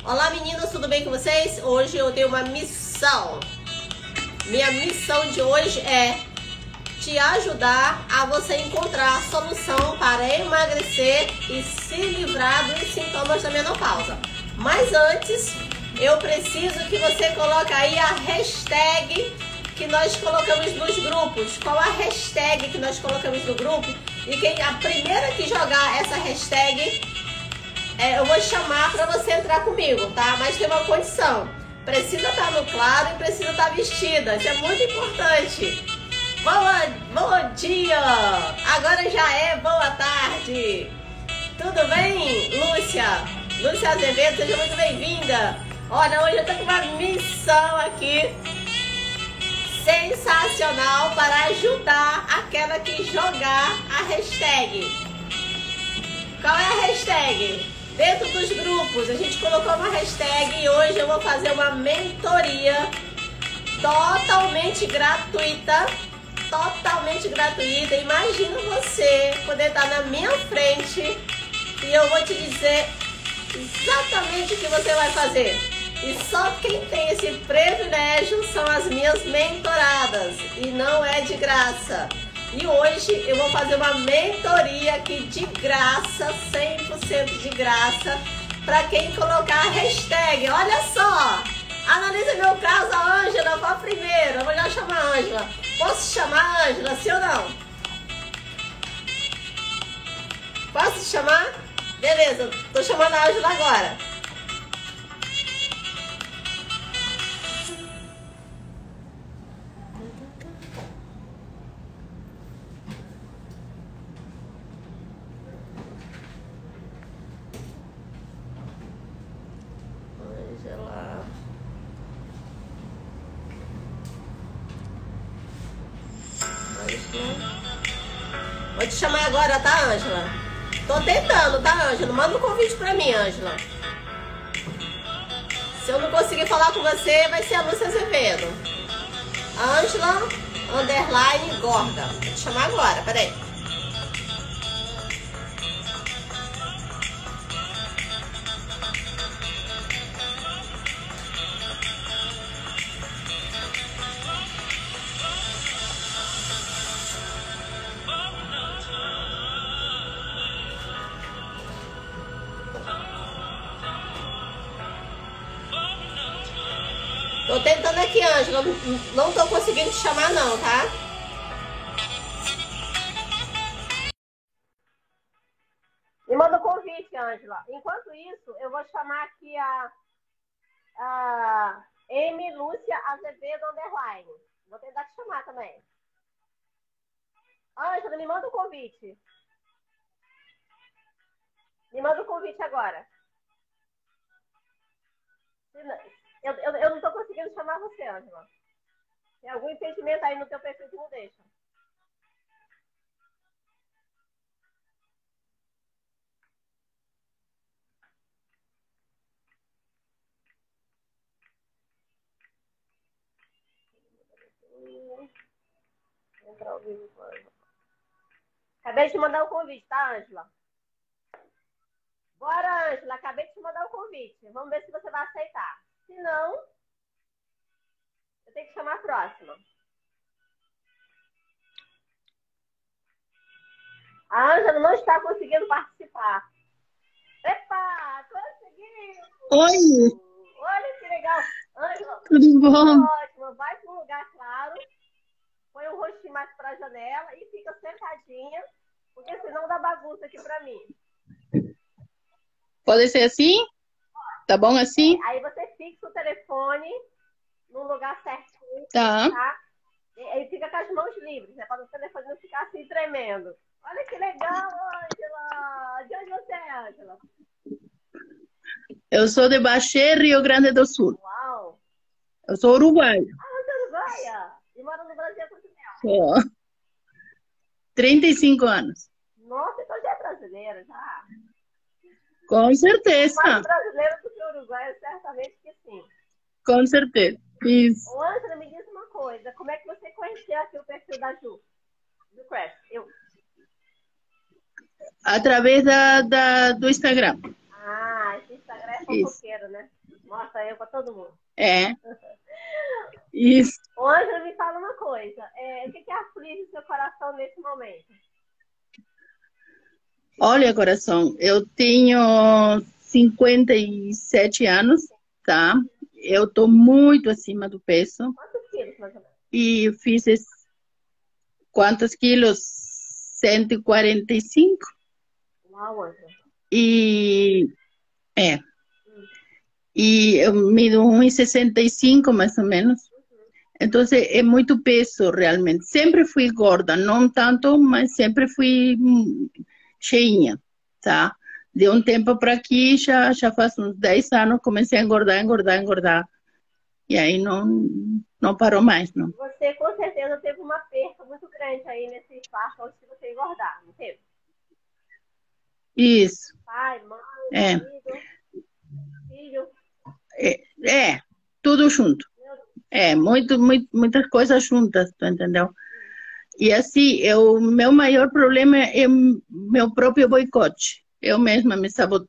Olá meninas, tudo bem com vocês? Hoje eu tenho uma missão. Minha missão de hoje é te ajudar a você encontrar a solução para emagrecer e se livrar dos sintomas da menopausa. Mas antes, eu preciso que você coloque aí a hashtag que nós colocamos nos grupos. Qual a hashtag que nós colocamos no grupo? E quem a primeira que jogar essa hashtag, eu vou chamar para você entrar comigo, tá? Mas tem uma condição. Precisa estar no claro e precisa estar vestida. Isso é muito importante. Bom dia! Agora já é boa tarde. Tudo bem, Lúcia? Lúcia Azevedo, seja muito bem-vinda. Olha, hoje eu tô com uma missão aqui sensacional para ajudar aquela que jogar a hashtag. Qual é a hashtag? Dentro dos grupos, a gente colocou uma hashtag e hoje eu vou fazer uma mentoria totalmente gratuita. Totalmente gratuita. Imagina você poder estar na minha frente e eu vou te dizer exatamente o que você vai fazer. E só quem tem esse privilégio são as minhas mentoradas e não é de graça. E hoje eu vou fazer uma mentoria aqui de graça, 100% de graça, para quem colocar a hashtag. Olha só, analisa meu caso, a Ângela foi a primeira. Eu vou já chamar a Ângela. Posso chamar a Ângela, sim ou não? Posso te chamar? Beleza, tô chamando a Ângela agora. Vou te chamar agora, tá, Ângela? Tô tentando, tá, Ângela? Manda um convite pra mim, Ângela. Se eu não conseguir falar com você, vai ser a Lúcia Azevedo. Ângela, _ gorda. Vou te chamar agora, peraí. Tô tentando aqui, Ângela. Não tô conseguindo te chamar não, tá? Me manda um convite, Ângela. Enquanto isso, eu vou chamar aqui a M. Lúcia Azevedo _ Vou tentar te chamar também. Ângela, me manda um convite. Me manda um convite agora. Eu não tô conseguindo chamar você, Ângela. Tem algum impedimento aí no teu perfil que não deixa? Entrar ao vivo. Acabei de te mandar o convite, tá, Ângela? Bora, Ângela. Acabei de te mandar o convite. Vamos ver se você vai aceitar. Se não, eu tenho que chamar a próxima. A Ângela não está conseguindo participar. Epa, consegui! Oi! Olha que legal. Ângela, Tudo bom? ótimo. Vai para um lugar claro. Põe o rostinho mais para a janela e fica sentadinha, porque senão dá bagunça aqui para mim. Pode ser assim? Tá bom assim? Aí você fixa o telefone num lugar certinho, Tá. tá? E aí fica com as mãos livres, né? Para o telefone não ficar assim tremendo. Olha que legal, Ângela! De onde você é, Ângela? Eu sou de Baxé, Rio Grande do Sul. Uau! Eu sou uruguaio. Ah, você é uruguaia? E mora no Brasil há quanto tempo? Sou. 35 anos. Nossa, então já é brasileira, já. Com certeza. Mais brasileira do que uruguaia, certamente que sim. Com certeza. Isso. Ô, Ângela, me diz uma coisa. Como é que você conheceu aqui o perfil da Ju? Do Crash? Através do Instagram. Ah, esse Instagram é Isso. fofoqueiro, né? Mostra eu pra todo mundo. É, isso. Ângela, me fala uma coisa. O que aflige o seu coração nesse momento? Olha, coração, eu tenho 57 anos, tá? Eu tô muito acima do peso Quantos quilos, mais ou menos? e fiz quantos quilos? 145. Uau, Ângela. E é, e eu mido 1,65 mais ou menos. Então é muito peso realmente. Sempre fui gorda, não tanto, mas sempre fui cheinha, tá? De um tempo para aqui, já faz uns 10 anos, comecei a engordar, engordar, engordar. E aí não parou mais, não. Você com certeza teve uma perca muito grande aí nesse espaço onde você engordar, não teve? Isso. Pai, mãe, É, marido, filho. tudo junto. Meu Deus. Muitas coisas juntas, tu entendeu? E assim, meu maior problema é meu próprio boicote. Eu mesma me saboto,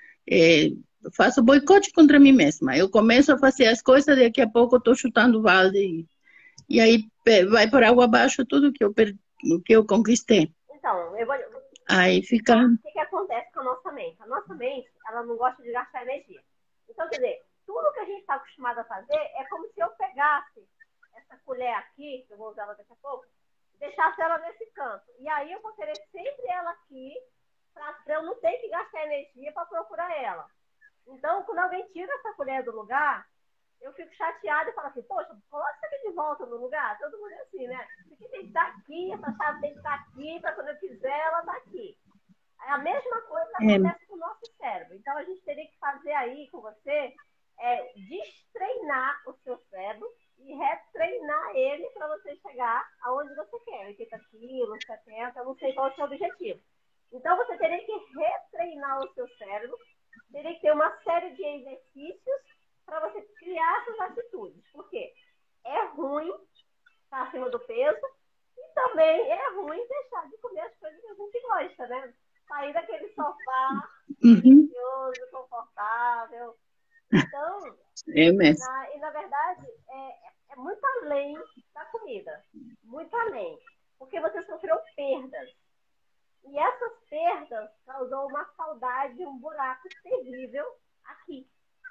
faço boicote contra mim mesma. Eu começo a fazer as coisas, daqui a pouco estou chutando o balde. E aí vai por água abaixo tudo que eu conquistei. Então, Aí fica... O que acontece com a nossa mente? A nossa mente, ela não gosta de gastar energia. Então, quer dizer, tudo que a gente está acostumado a fazer é como se eu pegasse essa colher aqui, que eu vou usar ela daqui a pouco, e deixasse ela nesse canto. E aí eu vou querer sempre ela aqui, para eu não ter que gastar energia para procurar ela. Então, quando alguém tira essa colher do lugar, eu fico chateada e falo assim, poxa, coloca isso aqui de volta no lugar. Todo mundo é assim, né? Isso aqui tem que estar aqui, essa chave tem que estar aqui, para quando eu quiser, ela está aqui. A mesma coisa acontece com o nosso cérebro. Então, a gente teria que fazer aí com você, destreinar o seu cérebro e retreinar ele para você chegar aonde você quer. 80 quilos, 70, eu não sei qual é o seu objetivo. Então, você teria que retreinar o seu cérebro, teria que ter uma série de exercícios para você criar essas atitudes. Por quê? É ruim estar acima do peso e também é ruim deixar de comer as coisas que a gente gosta, né? Sair daquele sofá delicioso, confortável. Então, na verdade, é muito além da comida. Muito além. Porque você sofreu perdas. E essas perdas causou uma saudade, um buraco terrível aqui.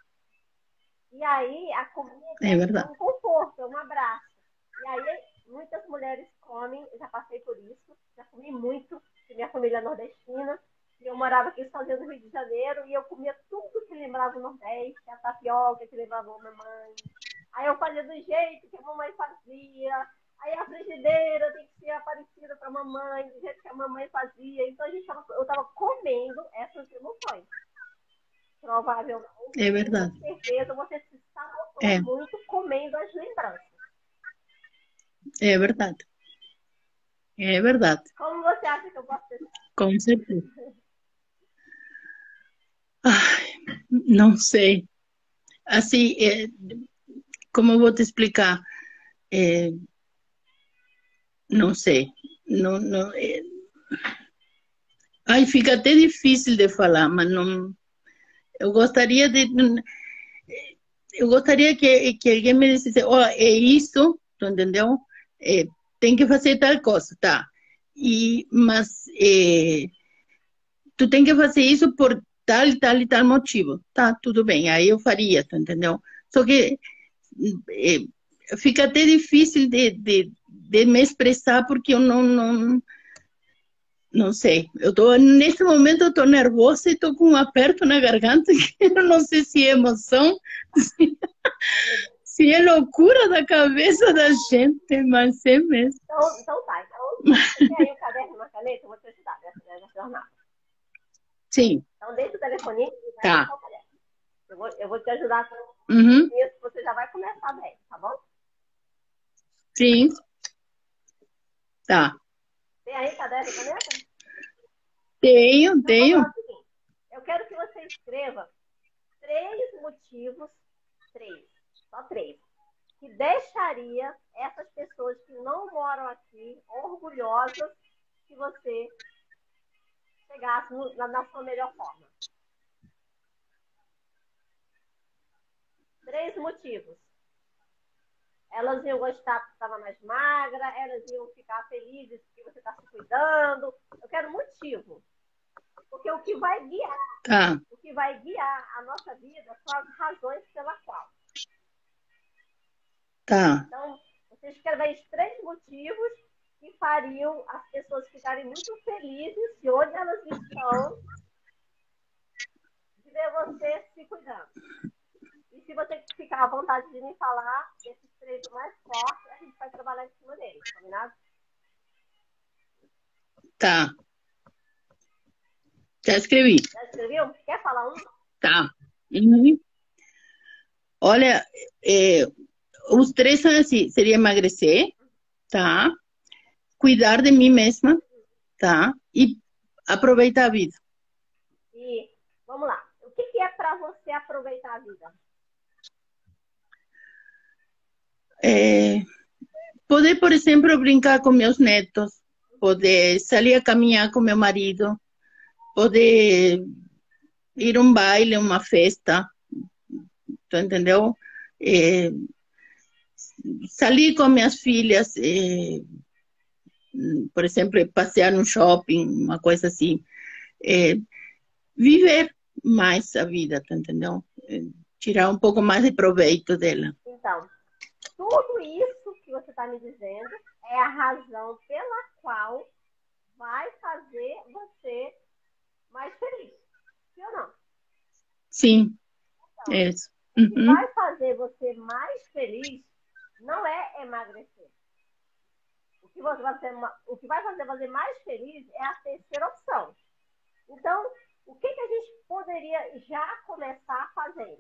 E aí, a comida é um conforto, é um abraço. E aí, muitas mulheres comem, já passei por isso, já comi muito, porque minha família é nordestina, e eu morava aqui sozinha no Rio de Janeiro, e eu comia tudo que lembrava o Nordeste, a tapioca que lembrava a mamãe. Aí eu fazia do jeito que a mamãe fazia, aí a frigideira tem que ser parecida para a mamãe, do jeito que a mamãe fazia. Então, eu estava comendo essas emoções. Provavelmente, é verdade. Com certeza, você se sabotou muito comendo as lembranças. É verdade. É verdade. Como você acha que eu posso ter? Com certeza. Ai, não sei. Assim, como eu vou te explicar? Não sei. Não, ai, fica até difícil de falar, mas não. Eu gostaria que alguém me dissesse, ó, é isso, tu entendeu? Tem que fazer tal coisa, tá? Mas tu tem que fazer isso por tal e tal motivo, tá? Tudo bem, aí eu faria, tu entendeu? Só que fica até difícil de me expressar porque eu não sei. Nesse momento eu tô nervosa e tô com um aperto na garganta que eu não sei se é emoção, se é loucura da cabeça da gente, mas é mesmo. Então tá. Então, tem aí o caderno e uma caneta, eu vou te ajudar nessa jornada. Sim. Então, deixa o telefoninho e vai tá. o caderno. Eu vou te ajudar com isso, você já vai começar bem, tá bom? Sim. Tá. Tem aí caderno e caneta? Tenho. Eu quero que você escreva 3 motivos, só 3, que deixaria essas pessoas que não moram aqui orgulhosas que você chegasse na sua melhor forma. 3 motivos. Elas iam gostar porque estava mais magra, elas iam ficar felizes porque você está se cuidando. Eu quero motivo. Porque o que vai guiar a nossa vida são as razões pela qual. Então, você escreve os 3 motivos que fariam as pessoas ficarem muito felizes de onde elas estão, de ver você se cuidando. E se você ficar à vontade de me falar desses 3 mais fortes, a gente vai trabalhar em cima deles, combinado? Tá. Já escrevi. Já escreveu? Quer falar um? Tá. Uhum. Olha, os 3 são assim, seria emagrecer, tá? Cuidar de mim mesma, tá? E aproveitar a vida. E, vamos lá. O que é para você aproveitar a vida? Poder, por exemplo, brincar com meus netos, poder sair a caminhar com meu marido, poder ir a um baile, uma festa, tu entendeu? Sair com minhas filhas, por exemplo, passear no shopping, uma coisa assim. Viver mais a vida, tu entendeu? Tirar um pouco mais de proveito dela. Então, tudo isso que você está me dizendo é a razão pela qual vai fazer você mais feliz. Sim ou não? Sim, então, é isso. O que vai fazer você mais feliz não é emagrecer. O que vai fazer você mais feliz é a terceira opção. Então, o que a gente poderia já começar fazendo?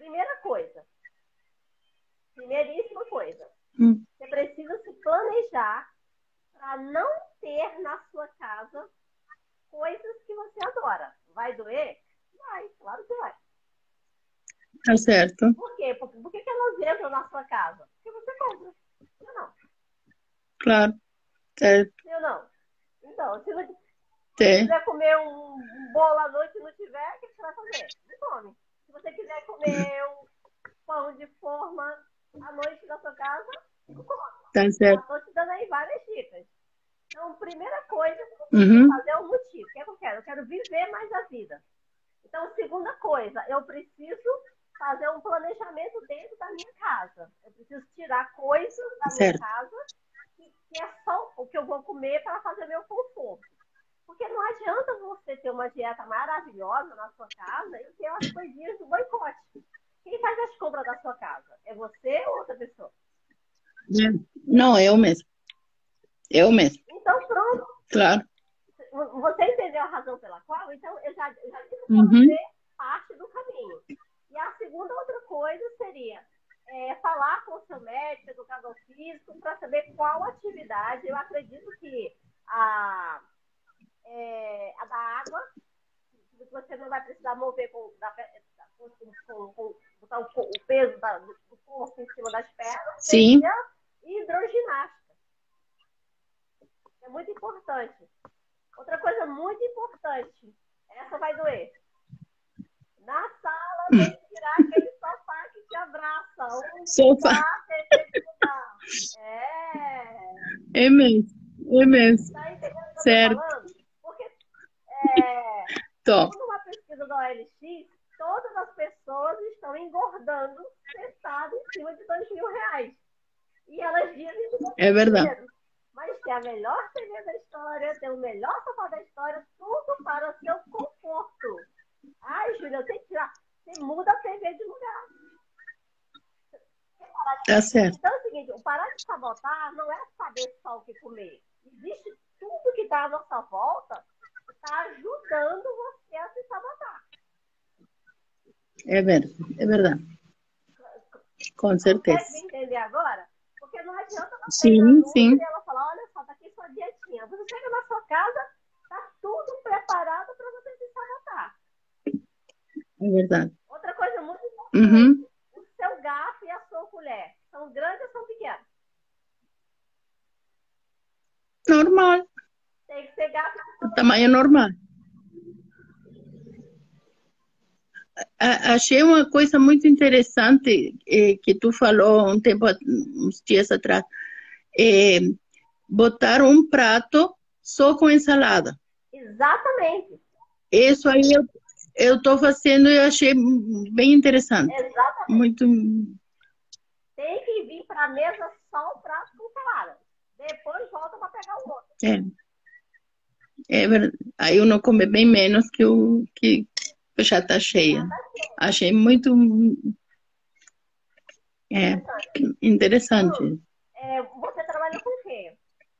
Primeiríssima coisa, você precisa se planejar para não ter na sua casa coisas que você adora. Vai doer? Vai, claro que vai. Tá certo. Por quê? Por que elas entram na sua casa? Porque você compra. Sim ou não? Claro. Certo. Sim ou não? Então, se você quiser comer um bolo à noite e não tiver, o que você vai fazer? Não come. Se você quiser comer um pão de forma à noite na sua casa, não come. Tá certo. Estou te dando aí várias dicas. Então, primeira coisa que você tem que fazer é o motivo. O que é que eu quero? Eu quero viver mais a vida. Então, segunda coisa, eu preciso fazer um planejamento dentro da minha casa. Eu preciso tirar coisas da minha casa que é só o que eu vou comer para fazer meu conforto. Porque não adianta você ter uma dieta maravilhosa na sua casa e ter as coisinhas do boicote. Quem faz as compras da sua casa? É você ou outra pessoa? Não, eu mesmo. Eu mesmo. Então, pronto. Claro. Você entendeu a razão pela qual? Então, eu já disse para você parte do caminho. E a segunda outra coisa seria falar com o seu médico, educador físico, para saber qual atividade. Eu acredito que a da água, você não vai precisar mover botar o peso do corpo em cima das pernas. Sim. E hidroginástica. É muito importante. Outra coisa muito importante, essa vai doer. Na sala, tem que tirar aquele sofá que te abraça. Sofá. É mesmo. É mesmo. Tá entendendo o que certo. eu tô falando? Porque, segundo uma pesquisa da OLX, todas as pessoas estão engordando sentado em cima de R$2.000. E elas dizem que é verdade. Mas tem a melhor TV da história, tem o melhor sofá da história, tudo para o seu conforto. Ai, Júlia, eu tenho que tirar. Você muda a TV de lugar. Tá certo. Então é o seguinte, o parar de sabotar não é saber só o que comer. Existe tudo que está à nossa volta que está ajudando você a se sabotar. É verdade. É verdade. Com certeza. Você entender agora? Porque não adianta você sim. E ela falar, olha só, tá aqui sua dietinha. Você chega na sua casa, tá tudo preparado para você se sabotar. É verdade. Outra coisa muito importante, o seu garfo e a sua colher, são grandes ou são pequenos? Normal. Tem que ser garfo. Tamanho normal. Achei uma coisa muito interessante que tu falou uns dias atrás. É, botar um prato só com ensalada. Exatamente. Isso aí eu estou fazendo e eu achei bem interessante. Exatamente. Muito. Tem que vir para a mesa só o prato com salada. Depois volta para pegar o outro. É verdade. Aí uno come bem menos que o que já está cheia. Achei muito interessante. Você trabalha com o quê?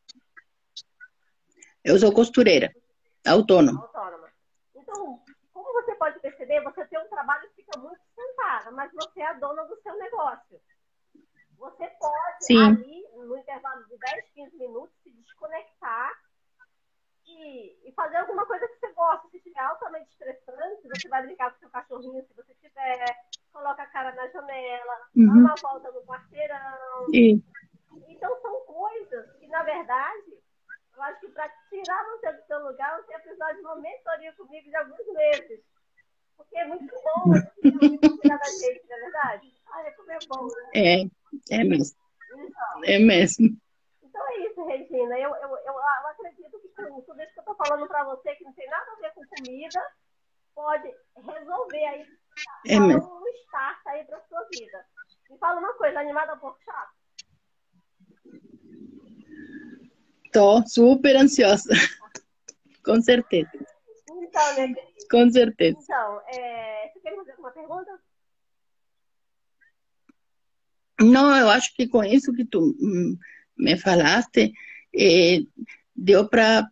Eu sou costureira, autônoma. Autônoma. Então, como você pode perceber, você tem um trabalho que fica muito sentada, mas você é a dona do seu negócio. Você pode, Sim. ali, no intervalo de 10, 15 minutos, se desconectar e fazer alguma coisa que você gosta. Se estiver altamente estressante, você vai brincar com seu cachorrinho, se você tiver, coloca a cara na janela, dá uma volta no quarteirão. Então, são coisas que, na verdade, eu acho que para tirar você do seu lugar, você precisa de uma mentoria comigo de alguns meses. Porque é muito bom a gente ter alguém para cuidar da gente, não é verdade? Ai, como é bom, né? É mesmo. Então, É mesmo. então é isso, Regina. Eu acredito que com tudo isso que eu estou falando para você, que não tem nada a ver com comida, pode resolver aí, dar um start aí para sua vida. Me fala uma coisa, animada por chá? Tô super ansiosa. Com certeza. Então, minha querida. Com certeza. Então, você quer fazer alguma pergunta? Não, eu acho que com isso que tu me falaste, deu para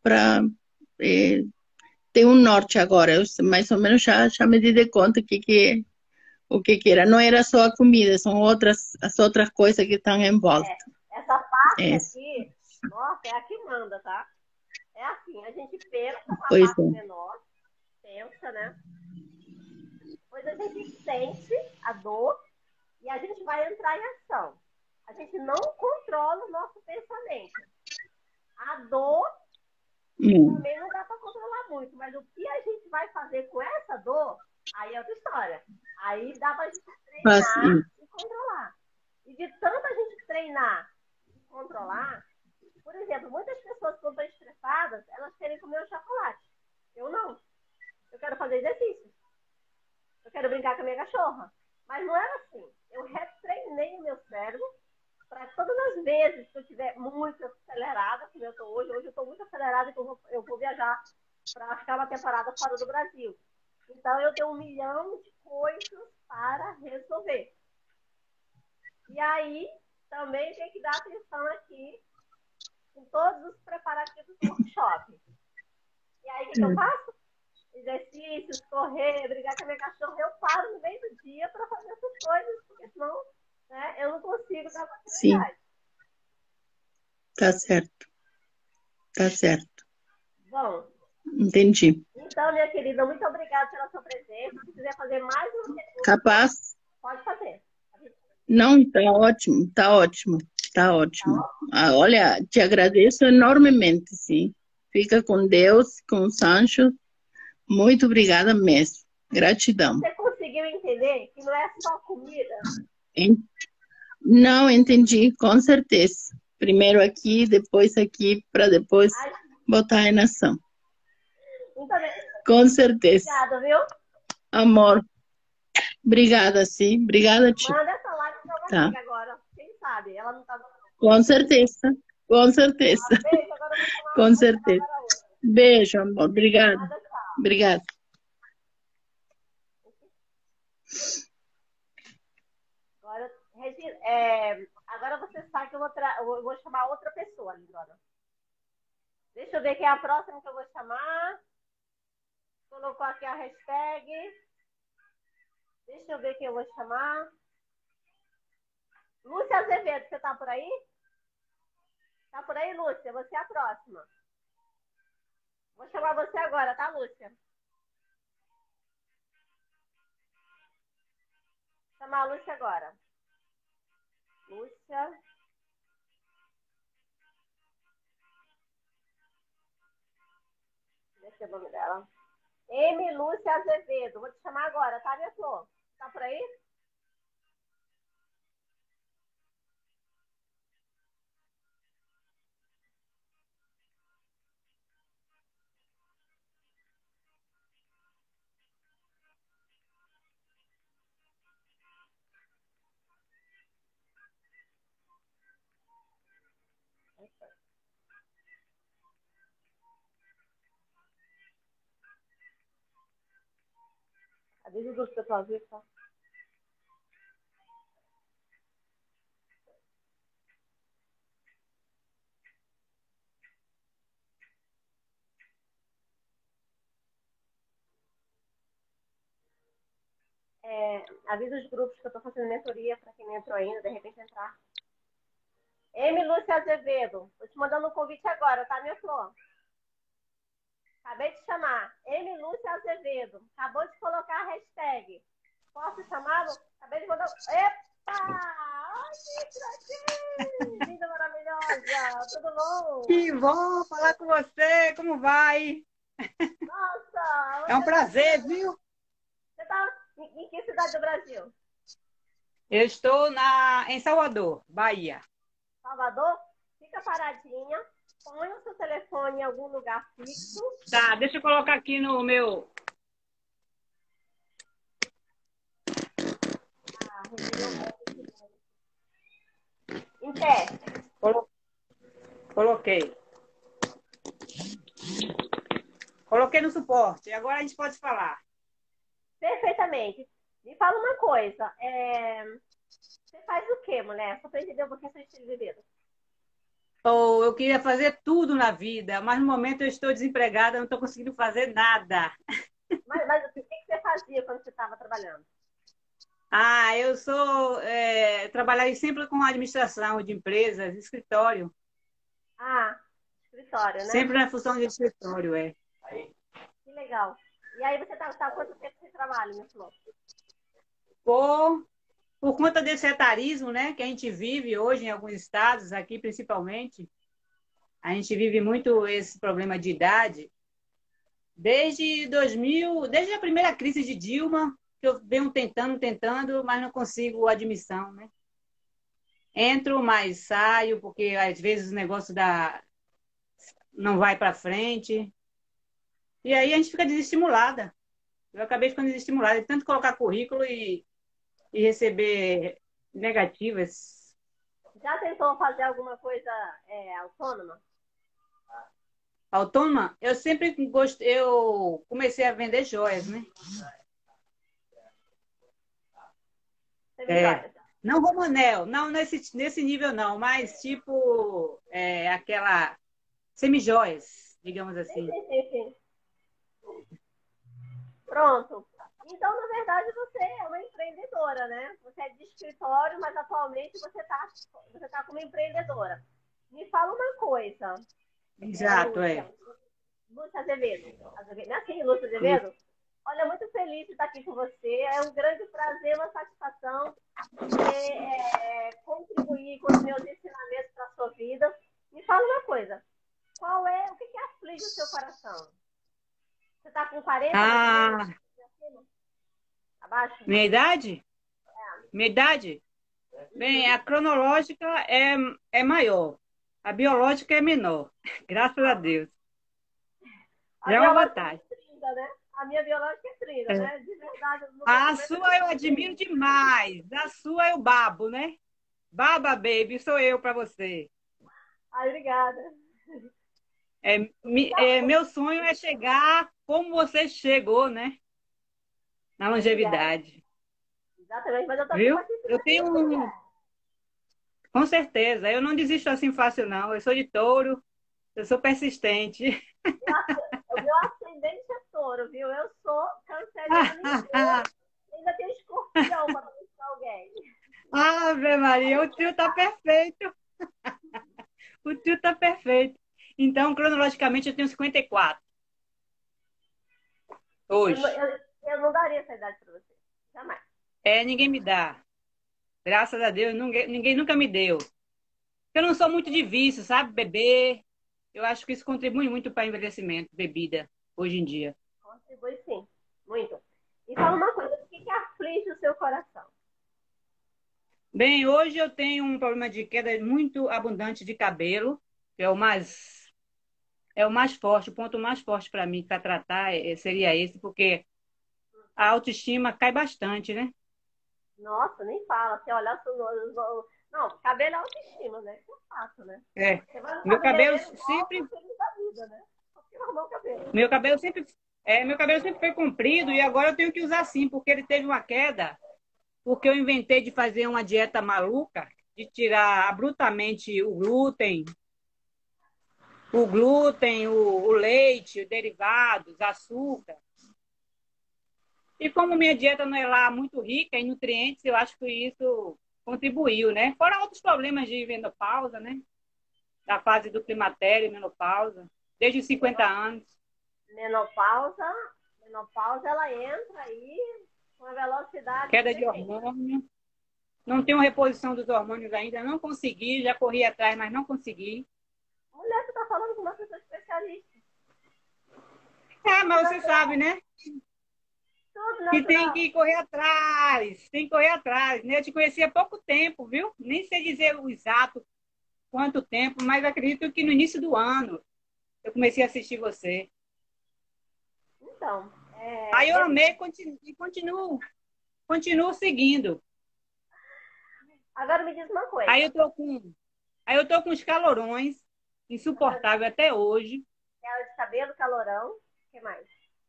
ter um norte agora. Eu mais ou menos já me dei conta o que era. Não era só a comida, são as outras coisas que estão em volta. Essa parte aqui, nossa, é a que manda, tá? É assim, a gente pensa uma parte menor, pensa, né? Depois a gente sente a dor e a gente vai entrar em ação. A gente não controla o nosso pensamento. A dor também não dá para controlar muito, mas o que a gente vai fazer com essa dor, aí é outra história. Aí dá para a gente treinar e controlar. E de tanto a gente treinar e controlar, por exemplo, muitas pessoas quando estão estressadas, elas querem comer um chocolate. Eu não. Eu quero fazer exercício. Eu quero brincar com a minha cachorra. Mas não era assim. Eu retreinei o meu cérebro para todas as vezes que eu estiver muito acelerada, como eu estou hoje. Hoje eu estou muito acelerada e eu vou viajar para ficar uma temporada fora do Brasil. Então eu tenho 1 milhão de coisas para resolver. E aí também tem que dar atenção aqui em todos os preparativos do workshop. E aí o que eu faço? Exercícios, correr, brigar com a minha cachorra, eu paro no meio do dia para fazer essas coisas, porque senão, né, eu não consigo dar continuidade. Sim. Tá certo. Tá certo. Bom. Entendi. Então, minha querida, muito obrigada pela sua presença. Se quiser fazer mais uma pergunta, capaz? Pode fazer. Não, tá ótimo, tá ótimo, tá ótimo. Olha, te agradeço enormemente, sim. Fica com Deus, com o Sancho. Muito obrigada mesmo. Gratidão. Você conseguiu entender que não é só comida? Não, entendi, com certeza. Primeiro aqui, para depois botar em ação. Então, com certeza. Obrigada, viu? Amor. Obrigada, sim. Obrigada, tia. Manda essa live pra uma amiga agora. Quem sabe? Ela não tá... Com certeza. Com certeza. Beijo, agora eu vou chamar com certeza. Beijo, amor. Obrigada. Obrigada. Agora, Regina, agora você sabe que eu vou chamar outra pessoa, lindona. Deixa eu ver quem é a próxima que eu vou chamar. Colocou aqui a hashtag. Deixa eu ver quem eu vou chamar. Lúcia Azevedo, você tá por aí? Tá por aí, Lúcia? Você é a próxima. Vou chamar você agora, tá, Lúcia? Vou chamar a Lúcia agora. Lúcia. Deixa eu ver o nome dela. M. Lúcia Azevedo. Vou te chamar agora, tá, minha flor? Tá por aí? Avisa o grupo que eu tô ao vivo, tá? Avisa os grupos que eu tô fazendo mentoria para quem não entrou ainda, de repente entrar. M. Lúcia Azevedo. Tô te mandando um convite agora, tá, minha flor? Acabei de chamar. M. Lúcia Azevedo. Acabou de colocar a hashtag. Posso chamá-lo? Acabei de mandar. Epa! Ai, que linda, maravilhosa! Tudo bom? Que bom falar com você, como vai? Nossa! É um prazer, viu? Você tá em que cidade do Brasil? Eu estou em Salvador, Bahia. Salvador? Fica paradinha. Põe o seu telefone em algum lugar fixo. Tá, deixa eu colocar aqui no meu... Em pé. Coloquei. Coloquei no suporte. Agora a gente pode falar. Perfeitamente. Me fala uma coisa. Você faz o quê, mulher? Só para entender um pouquinho seu estilo de vida. Oh, eu queria fazer tudo na vida, mas no momento eu estou desempregada, não estou conseguindo fazer nada. Mas o que você fazia quando você estava trabalhando? Ah, eu trabalhei sempre com administração de empresas, escritório. Ah, escritório, né? Sempre na função de escritório, é. Que legal. E aí você tá quanto tempo você trabalha, minha flor? Por conta desse etarismo, né, que a gente vive hoje em alguns estados, aqui principalmente, a gente vive muito esse problema de idade. Desde 2000, desde a primeira crise de Dilma, que eu venho tentando, mas não consigo admissão, né? Entro, mas saio, porque às vezes o negócio não vai para frente. E aí a gente fica desestimulada. Eu acabei ficando desestimulada de tanto colocar currículo e receber negativas. Já tentou fazer alguma coisa autônoma? Autônoma? Eu sempre eu comecei a vender joias, né? Não Romanel, não nesse nível não, mas tipo aquela semijoias, digamos assim. Sim. Pronto. Então, na verdade, você é uma empreendedora, né? Você é de escritório, mas atualmente você tá como empreendedora. Me fala uma coisa. Exato, Lúcia Azevedo. Não é assim, Lúcia Azevedo? Olha, muito feliz de estar aqui com você. É um grande prazer, uma satisfação poder contribuir com os meus ensinamentos para a sua vida. Me fala uma coisa. O que aflige o seu coração? Você está com 40 anos? Abaixo? Minha idade? Minha idade? Bem, a cronológica é maior. A biológica é menor. Graças a Deus. Já é uma vantagem. É 30, né? A minha biológica é 30, né? De verdade. A sua eu admiro demais. A sua eu babo, né? Baba, baby, sou eu para você. Ai, obrigada. Meu sonho é chegar como você chegou, né? Na longevidade. Exatamente, mas eu tô viu? Aqui eu tenho Com certeza, eu não desisto assim fácil, não. Eu sou de touro, eu sou persistente. O meu ascendente é touro, viu? Eu sou canceriana e ainda tenho escorpião para buscar alguém. Ave Maria, o tio tá perfeito. O tio tá perfeito. Então, cronologicamente, eu tenho 54. Hoje. Eu não daria essa idade para você. Jamais. Ninguém me dá. Graças a Deus, ninguém nunca me deu. Eu não sou muito de vício, sabe? Beber. Eu acho que isso contribui muito para o envelhecimento, bebida, hoje em dia. Com Contribui sim, muito. E fala uma coisa, o que aflige o seu coração? Bem, hoje eu tenho um problema de queda muito abundante de cabelo, que é o mais forte, o ponto mais forte para mim para tratar seria esse, porque a autoestima cai bastante, né? Nossa, nem fala. Você olhar não, cabelo é autoestima, né? Isso é fácil, né? É. Você vai no Meu cabelo cabeleireiro, sempre, nossa, feliz da vida, né? Só que arrumou o cabelo. meu cabelo sempre foi comprido e agora eu tenho que usar assim, porque ele teve uma queda, porque eu inventei de fazer uma dieta maluca, de tirar abruptamente o leite, os derivados, açúcar. E como minha dieta não é lá muito rica em nutrientes, eu acho que isso contribuiu, né? Fora outros problemas de menopausa, né? Da fase do climatério e menopausa, desde os 50 anos. Menopausa, ela entra aí com a velocidade. Queda de hormônio. Não tenho reposição dos hormônios ainda, não consegui, já corri atrás, mas não consegui. Mulher, você tá falando com uma pessoa especialista. É, mas você sabe, né? Tudo Que tem natural. que correr atrás, tem que correr atrás. Né? Eu te conheci há pouco tempo, viu? Nem sei dizer o exato quanto tempo, mas acredito que no início do ano eu comecei a assistir você. Então, Aí eu amei e continuo seguindo. agora me diz uma coisa. Aí eu tô com os calorões, insuportável até hoje. Queda de cabelo, calorão, o que mais?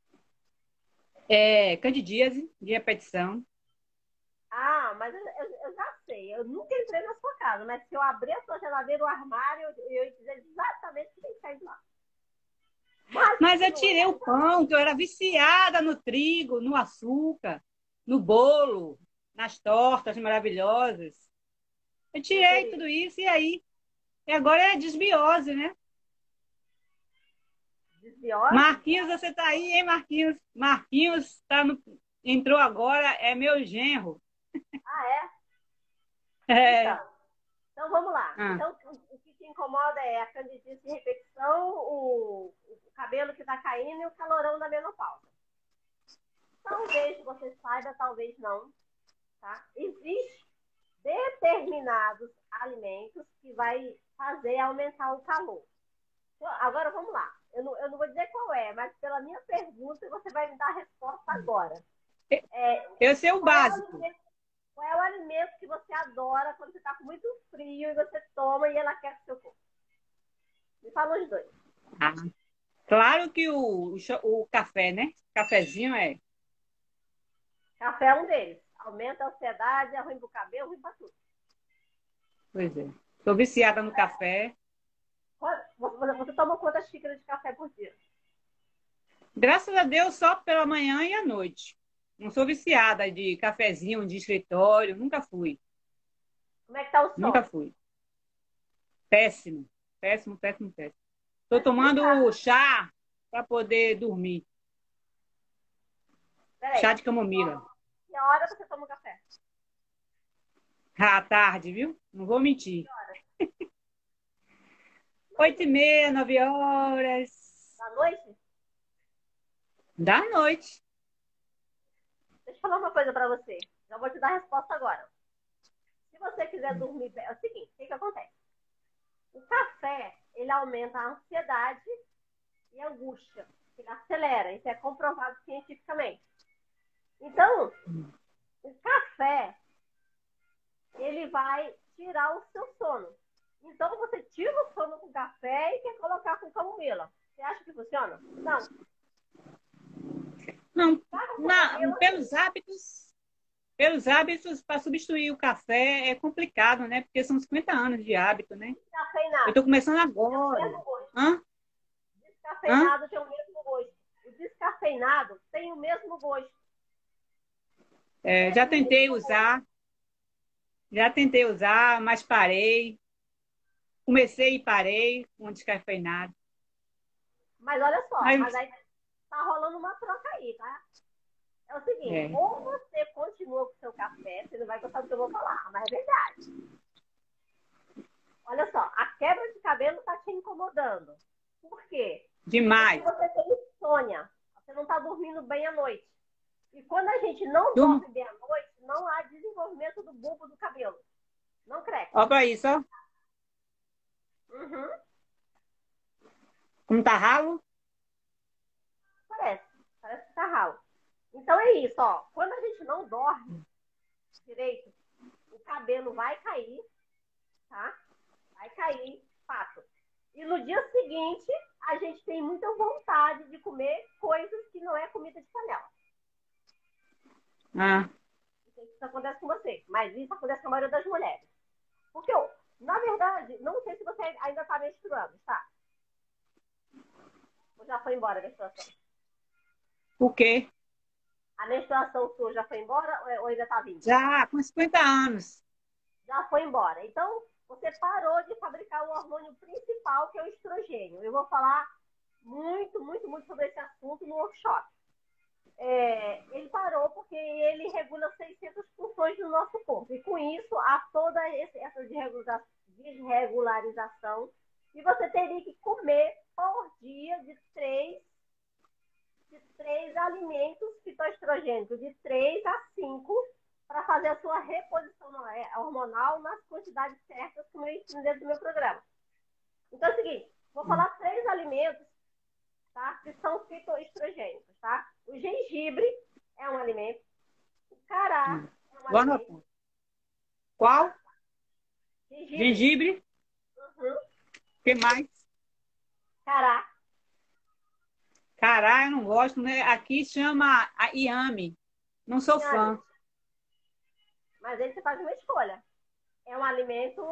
Candidíase, de repetição. Ah, mas eu já sei. Eu nunca entrei na sua casa, mas se eu abrir a sua geladeira, o armário, eu ia dizer exatamente o que tem que sair de lá. Mas eu tirei o pão, que eu era viciada no trigo, no açúcar, no bolo, nas tortas maravilhosas. Eu tirei tudo isso e agora é desbiose, né? Desbiose? Marquinhos, você tá aí, hein, Marquinhos? Marquinhos entrou agora, é meu genro. Ah, é? É. Então vamos lá. Ah. Então, o que te incomoda é a candidíase de repetição, o cabelo que está caindo e o calorão da menopausa. Talvez você saiba, talvez não. Tá? Existem determinados alimentos que vai fazer aumentar o calor. Então, agora vamos lá. Eu não vou dizer qual é, mas pela minha pergunta você vai me dar a resposta agora. Eu sei o básico. Qual é o alimento que você adora quando você está com muito frio e você toma e ela aquece seu corpo? Me fala os dois. Ah, claro que o café, né? Cafezinho é. Café é um deles. Aumenta a ansiedade, é ruim pro cabelo, ruim pra tudo. Pois é. Estou viciada no café. Você toma quantas xícaras de café por dia? Graças a Deus, só pela manhã e à noite. Não sou viciada de cafezinho, de escritório, nunca fui. Como é que tá o sono? Nunca fui. Péssimo, péssimo, péssimo, péssimo. Estou tomando chá para poder dormir. Chá de camomila. Que hora você toma o café? À tarde, viu? Não vou mentir. 8h30, 9h. Da noite? Da noite. Deixa eu falar uma coisa pra você. Já vou te dar a resposta agora. Se você quiser dormir bem, é o seguinte, o que acontece? O café, ele aumenta a ansiedade e a angústia. Ele acelera, isso é comprovado cientificamente. Então, o café, ele vai tirar o seu sono. Então, você tira o sono com café e quer colocar com camomila. Você acha que funciona? Não. Não, pelos hábitos, para substituir o café é complicado, né? Porque são 50 anos de hábito, né? Descafeinado. Eu estou começando agora. Descafeinado tem o mesmo gosto. O descafeinado tem o mesmo gosto. Já tentei usar, mas parei. Comecei e parei com o descafeinado. Mas olha só, mas aí tá rolando uma troca aí, tá? É o seguinte, ou você continua com o seu café, você não vai gostar do que eu vou falar, mas é verdade. Olha só, a quebra de cabelo tá te incomodando. Por quê? Demais. Porque você tem insônia. você não está dormindo bem à noite. E quando a gente não Durmo. dorme bem à noite, não há desenvolvimento do bulbo do cabelo. Não cresce. Ó pra isso, ó. Uhum, Como tá ralo? parece. Parece que tá ralo. Então é isso, ó. Quando a gente não dorme direito, o cabelo vai cair, tá? Vai cair, fato. E no dia seguinte, a gente tem muita vontade de comer coisas que não é comida de panela. Ah, Não sei se isso acontece com você, mas isso acontece com a maioria das mulheres. Porque, na verdade, não sei se você ainda tá menstruando, tá? Ou já foi embora a menstruação? por quê? A menstruação sua já foi embora ou ainda tá vindo? Já com 50 anos. Já foi embora. Então, você parou de fabricar o hormônio principal, que é o estrogênio. Eu vou falar muito, muito, muito sobre esse assunto no workshop. Ele parou porque ele regula 600 funções do nosso corpo. E com isso, há toda essa desregularização. E você teria que comer por dia de três alimentos fitoestrogênicos, de 3 a 5, para fazer a sua reposição hormonal nas quantidades certas, como eu ensino dentro do meu programa. Então é o seguinte, vou falar 3 alimentos, tá, que são fitoestrogênicos, tá? O gengibre é um alimento, o cará é um alimento. Qual? Gengibre. Gengibre. Uhum. O que mais? Cará. Cará, eu não gosto, né? Aqui chama a iame. Não sou fã. Mas aí você faz uma escolha. É um alimento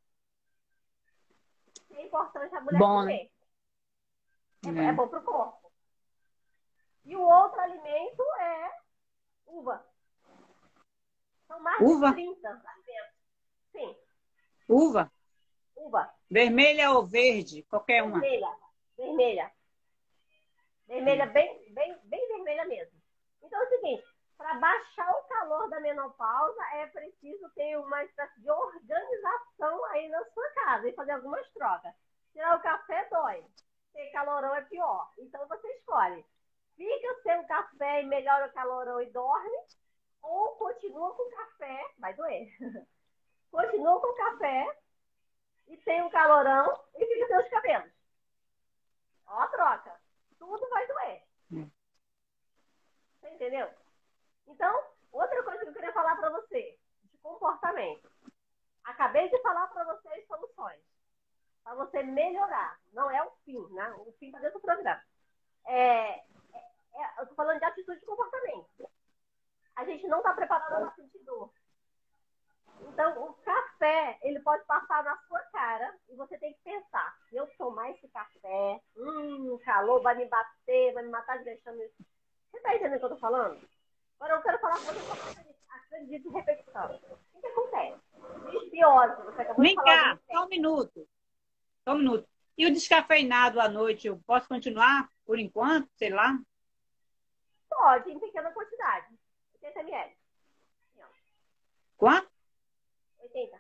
que é importante a mulher Bom, comer. né? É bom para o corpo. E o outro alimento é uva. São mais Uva? de 30 alimentos. Sim, Uva? uva. Vermelha ou verde? Qualquer uma. Vermelha. Vermelha, bem vermelha mesmo. Então é o seguinte, para baixar o calor da menopausa, é preciso ter uma espécie de organização aí na sua casa e fazer algumas trocas. Tirar o café dói. Ter calorão é pior. Então você escolhe. Fica sem o café e melhora o calorão e dorme, ou continua com o café, vai doer. Continua com o café e tem o calorão e fica sem os cabelos. Ó a troca. Tudo vai doer. Você entendeu? Então, outra coisa que eu queria falar para você, de comportamento. Acabei de falar para você as soluções. Para você melhorar. Não é o fim, né? O fim está dentro do programa. Eu estou falando de atitude de comportamento. A gente não está preparado para sentir dor. Então, o café, ele pode passar na sua cara e você tem que pensar, se eu tomar esse café, calor, vai me bater, vai me matar de vexame. Você está entendendo o que eu estou falando? Agora eu quero falar com você sobre acredito em repetição. O que acontece? Desbiose, você acabou de Vem falar. cá, só um minuto. Só um minuto. E o descafeinado à noite, eu posso continuar por enquanto? Sei lá. Pode, em pequena quantidade. 80 ml. Quanto? 80.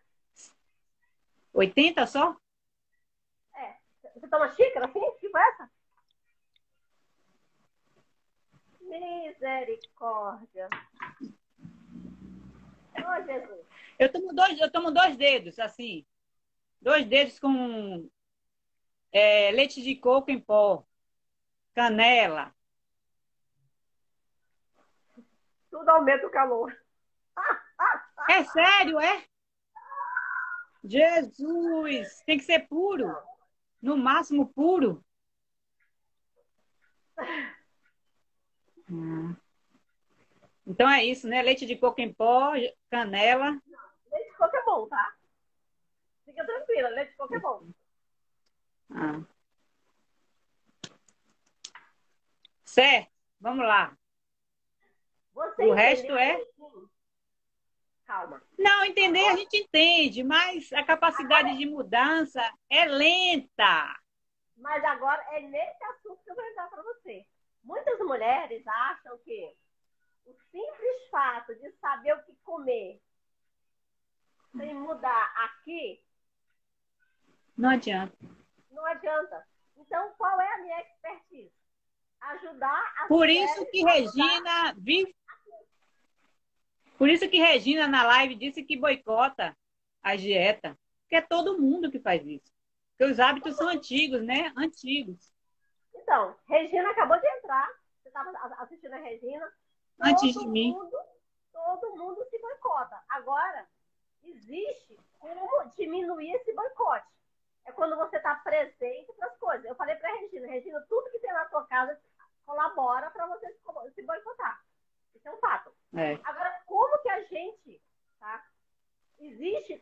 80 só? Você toma xícara assim? Tipo essa? Misericórdia. Oh, Jesus. Eu tomo 2 dedos, assim. 2 dedos com leite de coco em pó, canela. Tudo aumenta o calor. É sério, é? Jesus! Tem que ser puro. No máximo puro. Então é isso, né? Leite de coco em pó, canela. Leite de coco é bom, tá? Fica tranquila, leite de coco é bom. Ah. Certo, vamos lá. Você O resto entendeu? é... Calma. Não, entender a gente entende, mas a capacidade de mudança é lenta. Mas agora é nesse assunto que eu vou entrar para você. Muitas mulheres acham que o simples fato de saber o que comer sem mudar aqui Não adianta. não adianta. Então, qual é a minha expertise? ajudar as Por mulheres isso que a Regina vive. Por isso que Regina na live disse que boicota a dieta. Porque é todo mundo que faz isso. Porque os hábitos são antigos, né? Antigos. Então, Regina acabou de entrar. Você estava assistindo a Regina. Antes de mim. Todo mundo se boicota. Agora, existe como diminuir esse boicote. É quando você está presente para as coisas. Eu falei para Regina, tudo que tem na sua casa colabora para você se boicotar. Isso é um fato. É. Agora, como que a gente, tá? Existe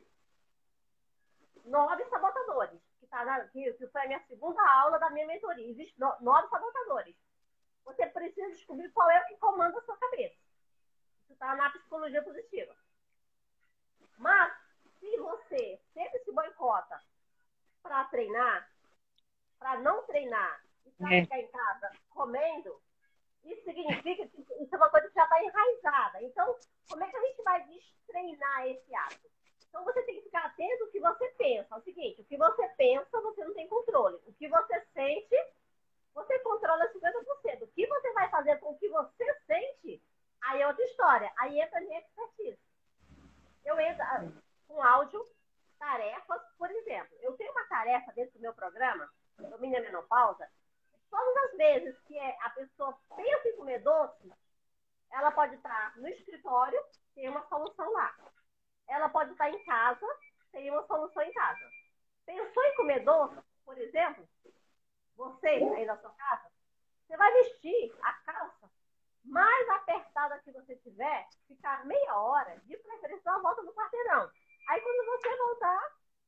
9 sabotadores, que foi a minha segunda aula da minha mentoria. Existem 9 sabotadores. Você precisa descobrir qual é o que comanda a sua cabeça. Isso está na psicologia positiva. Mas, se você sempre se boicota para treinar, para não treinar e para ficar em casa comendo, isso significa que isso é uma coisa que já está enraizada. Então, como é que a gente vai destreinar esse ato? Então, você tem que ficar atento ao que você pensa. É o seguinte, o que você pensa, você não tem controle. O que você sente, você controla 50%. O que você vai fazer com o que você sente, aí é outra história. Aí entra a minha expertise. Eu entro com áudio, tarefas, por exemplo. Eu tenho uma tarefa dentro do meu programa, Domínio da Menopausa. Todas as vezes que a pessoa pensa em comer doce, ela pode estar no escritório, tem uma solução lá. Ela pode estar em casa, tem uma solução em casa. Pensou em comer doce, por exemplo, você aí na sua casa, você vai vestir a calça mais apertada que você tiver, ficar meia hora, de preferência uma volta no quarteirão. Aí quando você voltar,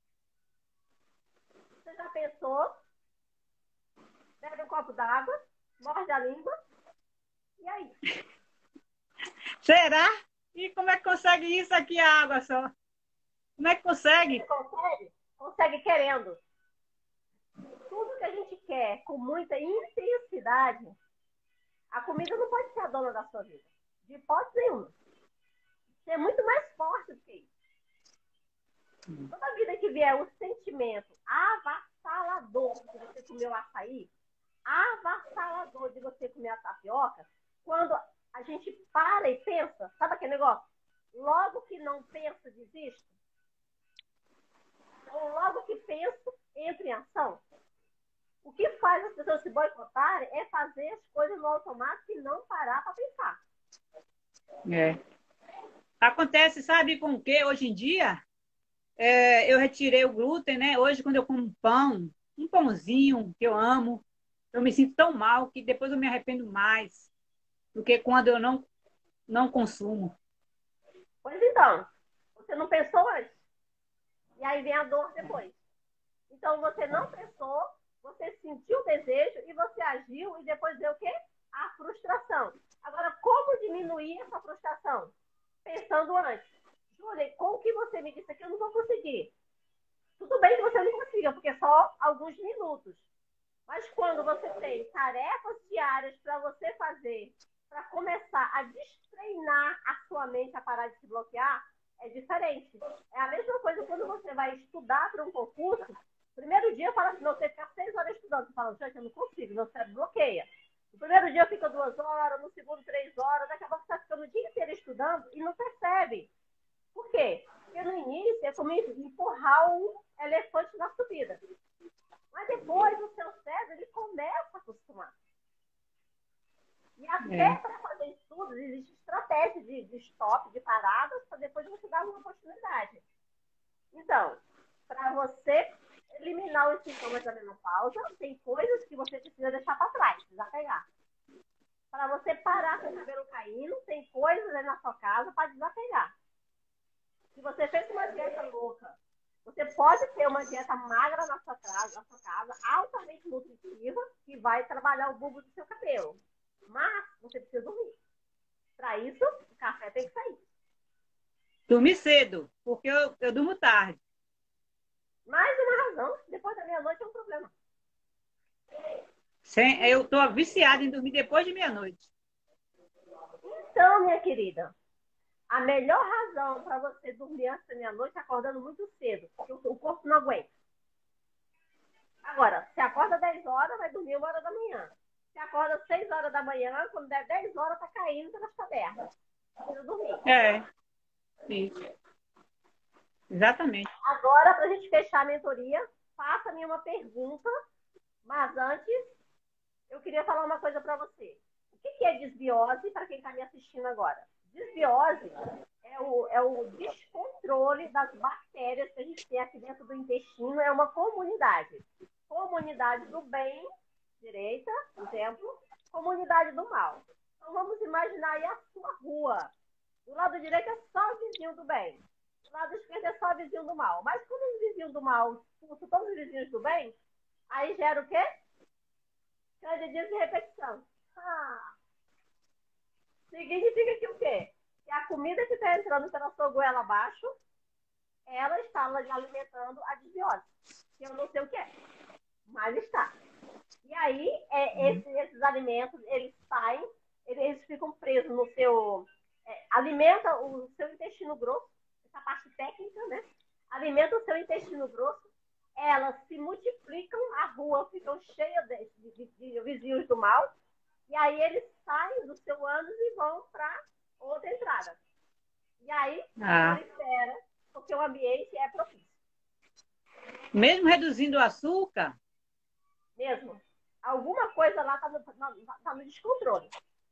você já pensou, bebe um copo d'água, morde a língua, e aí? Será? E como é que consegue isso aqui, a água só? Como é que consegue? Você consegue querendo. Tudo que a gente quer com muita intensidade, a comida não pode ser a dona da sua vida. De hipótese nenhuma. Você é muito mais forte do que isso. Toda vida que vier um sentimento avassalador de você comer o açaí, avassalador de você comer a tapioca, quando a gente para e pensa, sabe aquele negócio? Logo que não pensa, desiste. Então, logo que penso, entra em ação. O que faz as pessoas se boicotarem é fazer as coisas no automático e não parar para pensar. É. Acontece, sabe com o que hoje em dia? Eu retirei o glúten, né? Hoje, quando eu como pão, um pãozinho que eu amo, eu me sinto tão mal que depois eu me arrependo mais do que quando eu não consumo. Pois então, você não pensou antes. E aí vem a dor depois. Então, você não pensou, você sentiu o desejo e você agiu e depois deu o quê? A frustração. Agora, como diminuir essa frustração? Pensando antes. Júlia, com o que você me disse aqui, eu não vou conseguir. Tudo bem que você não consiga, porque é só alguns minutos. Mas quando você tem tarefas diárias para você fazer, para começar a destreinar a sua mente a parar de se bloquear, é diferente. É a mesma coisa quando você vai estudar para um concurso. Primeiro dia, fala assim, não, você fica 6 horas estudando. Você fala, gente, eu não consigo, meu cérebro bloqueia. No primeiro dia fica 2 horas, no segundo 3 horas, daqui a pouco você está ficando o dia inteiro estudando e não percebe. Por quê? Porque no início é como empurrar um elefante na subida. Mas depois o seu cérebro ele começa a acostumar. E até para fazer estudos, existe estratégia de stop, de paradas, para depois você dar uma oportunidade. Então, para você eliminar os sintomas da menopausa, tem coisas que você precisa deixar para trás, desapegar. Para você parar com o cabelo caindo, tem coisas aí na sua casa para desapegar. Se você fez uma dieta louca, você pode ter uma dieta magra na sua casa, altamente nutritiva, que vai trabalhar o bulbo do seu cabelo. Mas você precisa dormir. Para isso, o café tem que sair. Dormir cedo, porque eu durmo tarde. Mais uma razão, depois da meia-noite é um problema. Eu estou viciada em dormir depois de meia-noite. Então, minha querida, a melhor razão para você dormir antes da meia-noite é acordando muito cedo, porque o corpo não aguenta. Agora, se acorda 10 horas, vai dormir 1 hora da manhã. Você acorda às 6 horas da manhã, quando der 10 horas, tá caindo pelas cavernas. Precisa dormir. Isso. Exatamente. Agora, para a gente fechar a mentoria, faça-me uma pergunta, mas antes, eu queria falar uma coisa para você. O que é desbiose para quem está me assistindo agora? Desbiose é o descontrole das bactérias que a gente tem aqui dentro do intestino, é uma comunidade. Comunidade do bem, direita, exemplo, comunidade do mal. Então vamos imaginar aí a sua rua. Do lado direito é só o vizinho do bem. Do lado esquerdo é só o vizinho do mal. Mas quando os vizinhos do mal expulsam todos os vizinhos do bem, aí gera o quê? Candidíase de repetição. Significa que o quê? Que a comida que está entrando pela sua goela abaixo, ela está alimentando a desbiose. Que eu não sei o que é, mas está. E aí, esses alimentos, eles saem, eles ficam presos no seu... alimenta o seu intestino grosso, essa parte técnica, né? Alimenta o seu intestino grosso, elas se multiplicam, a rua fica cheia de vizinhos do mal, e aí eles saem do seu ânus e vão para outra entrada. E aí, espera, porque o ambiente é propício. Mesmo reduzindo o açúcar? Mesmo. Alguma coisa lá está no descontrole.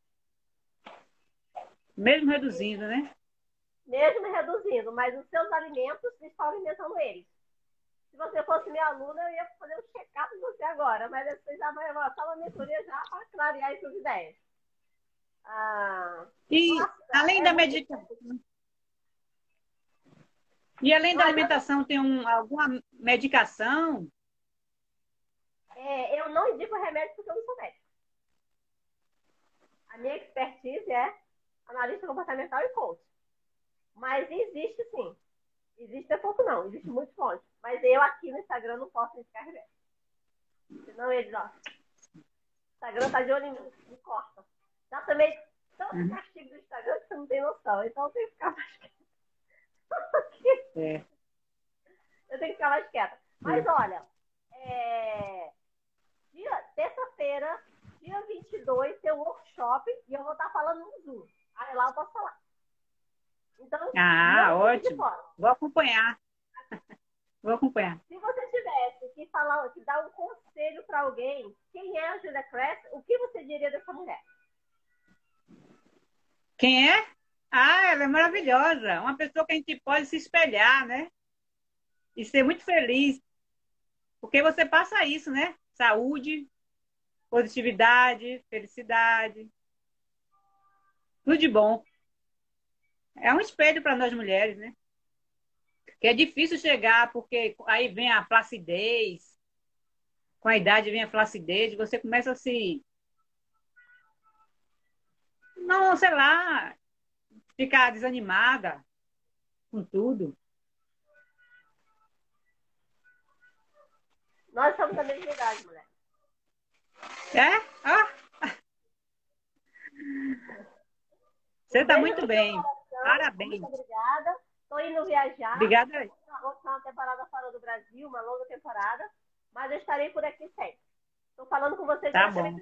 Mesmo reduzindo, né? Mesmo reduzindo, mas os seus alimentos estão alimentando eles. Se você fosse minha aluna, eu ia fazer um check-up com você agora, mas você já vai avançar uma mentoria já para clarear essas ideias. E além da medicação... E além da alimentação, tem alguma medicação? Eu não indico remédio porque eu não sou médico. A minha expertise é analista comportamental e coach. Mas existe sim. Existe pouco não, existe muitas fontes. Mas eu aqui no Instagram não posso indicar remédio. Senão eles, ó. O Instagram tá de olho em mim, me corta. Já também tanto castigo do Instagram que você não tem noção. Então eu tenho que ficar mais quieta. Eu tenho que ficar mais quieta. Mas olha, terça-feira, dia 22, tem um workshop e eu vou estar falando no Zoom. Aí lá eu posso falar. Então, ótimo. Vou acompanhar. Vou acompanhar. Se você tivesse que falar, que dar um conselho para alguém, quem é a Julia Kress, o que você diria dessa mulher? Quem é? Ela é maravilhosa. Uma pessoa que a gente pode se espelhar, né? E ser muito feliz. Porque você passa isso, né? Saúde, positividade, felicidade. Tudo de bom. É um espelho para nós mulheres, né? Que é difícil chegar, porque aí vem a flacidez. Com a idade vem a flacidez. Você começa a se... Não, sei lá... Ficar desanimada com tudo. Nós somos da mesma idade, mulher. Você está muito bem. Parabéns. Muito obrigada. Estou indo viajar. Obrigada. Vou ficar uma temporada fora do Brasil, uma longa temporada. Mas eu estarei por aqui sempre. Estou falando com vocês. Tá bom.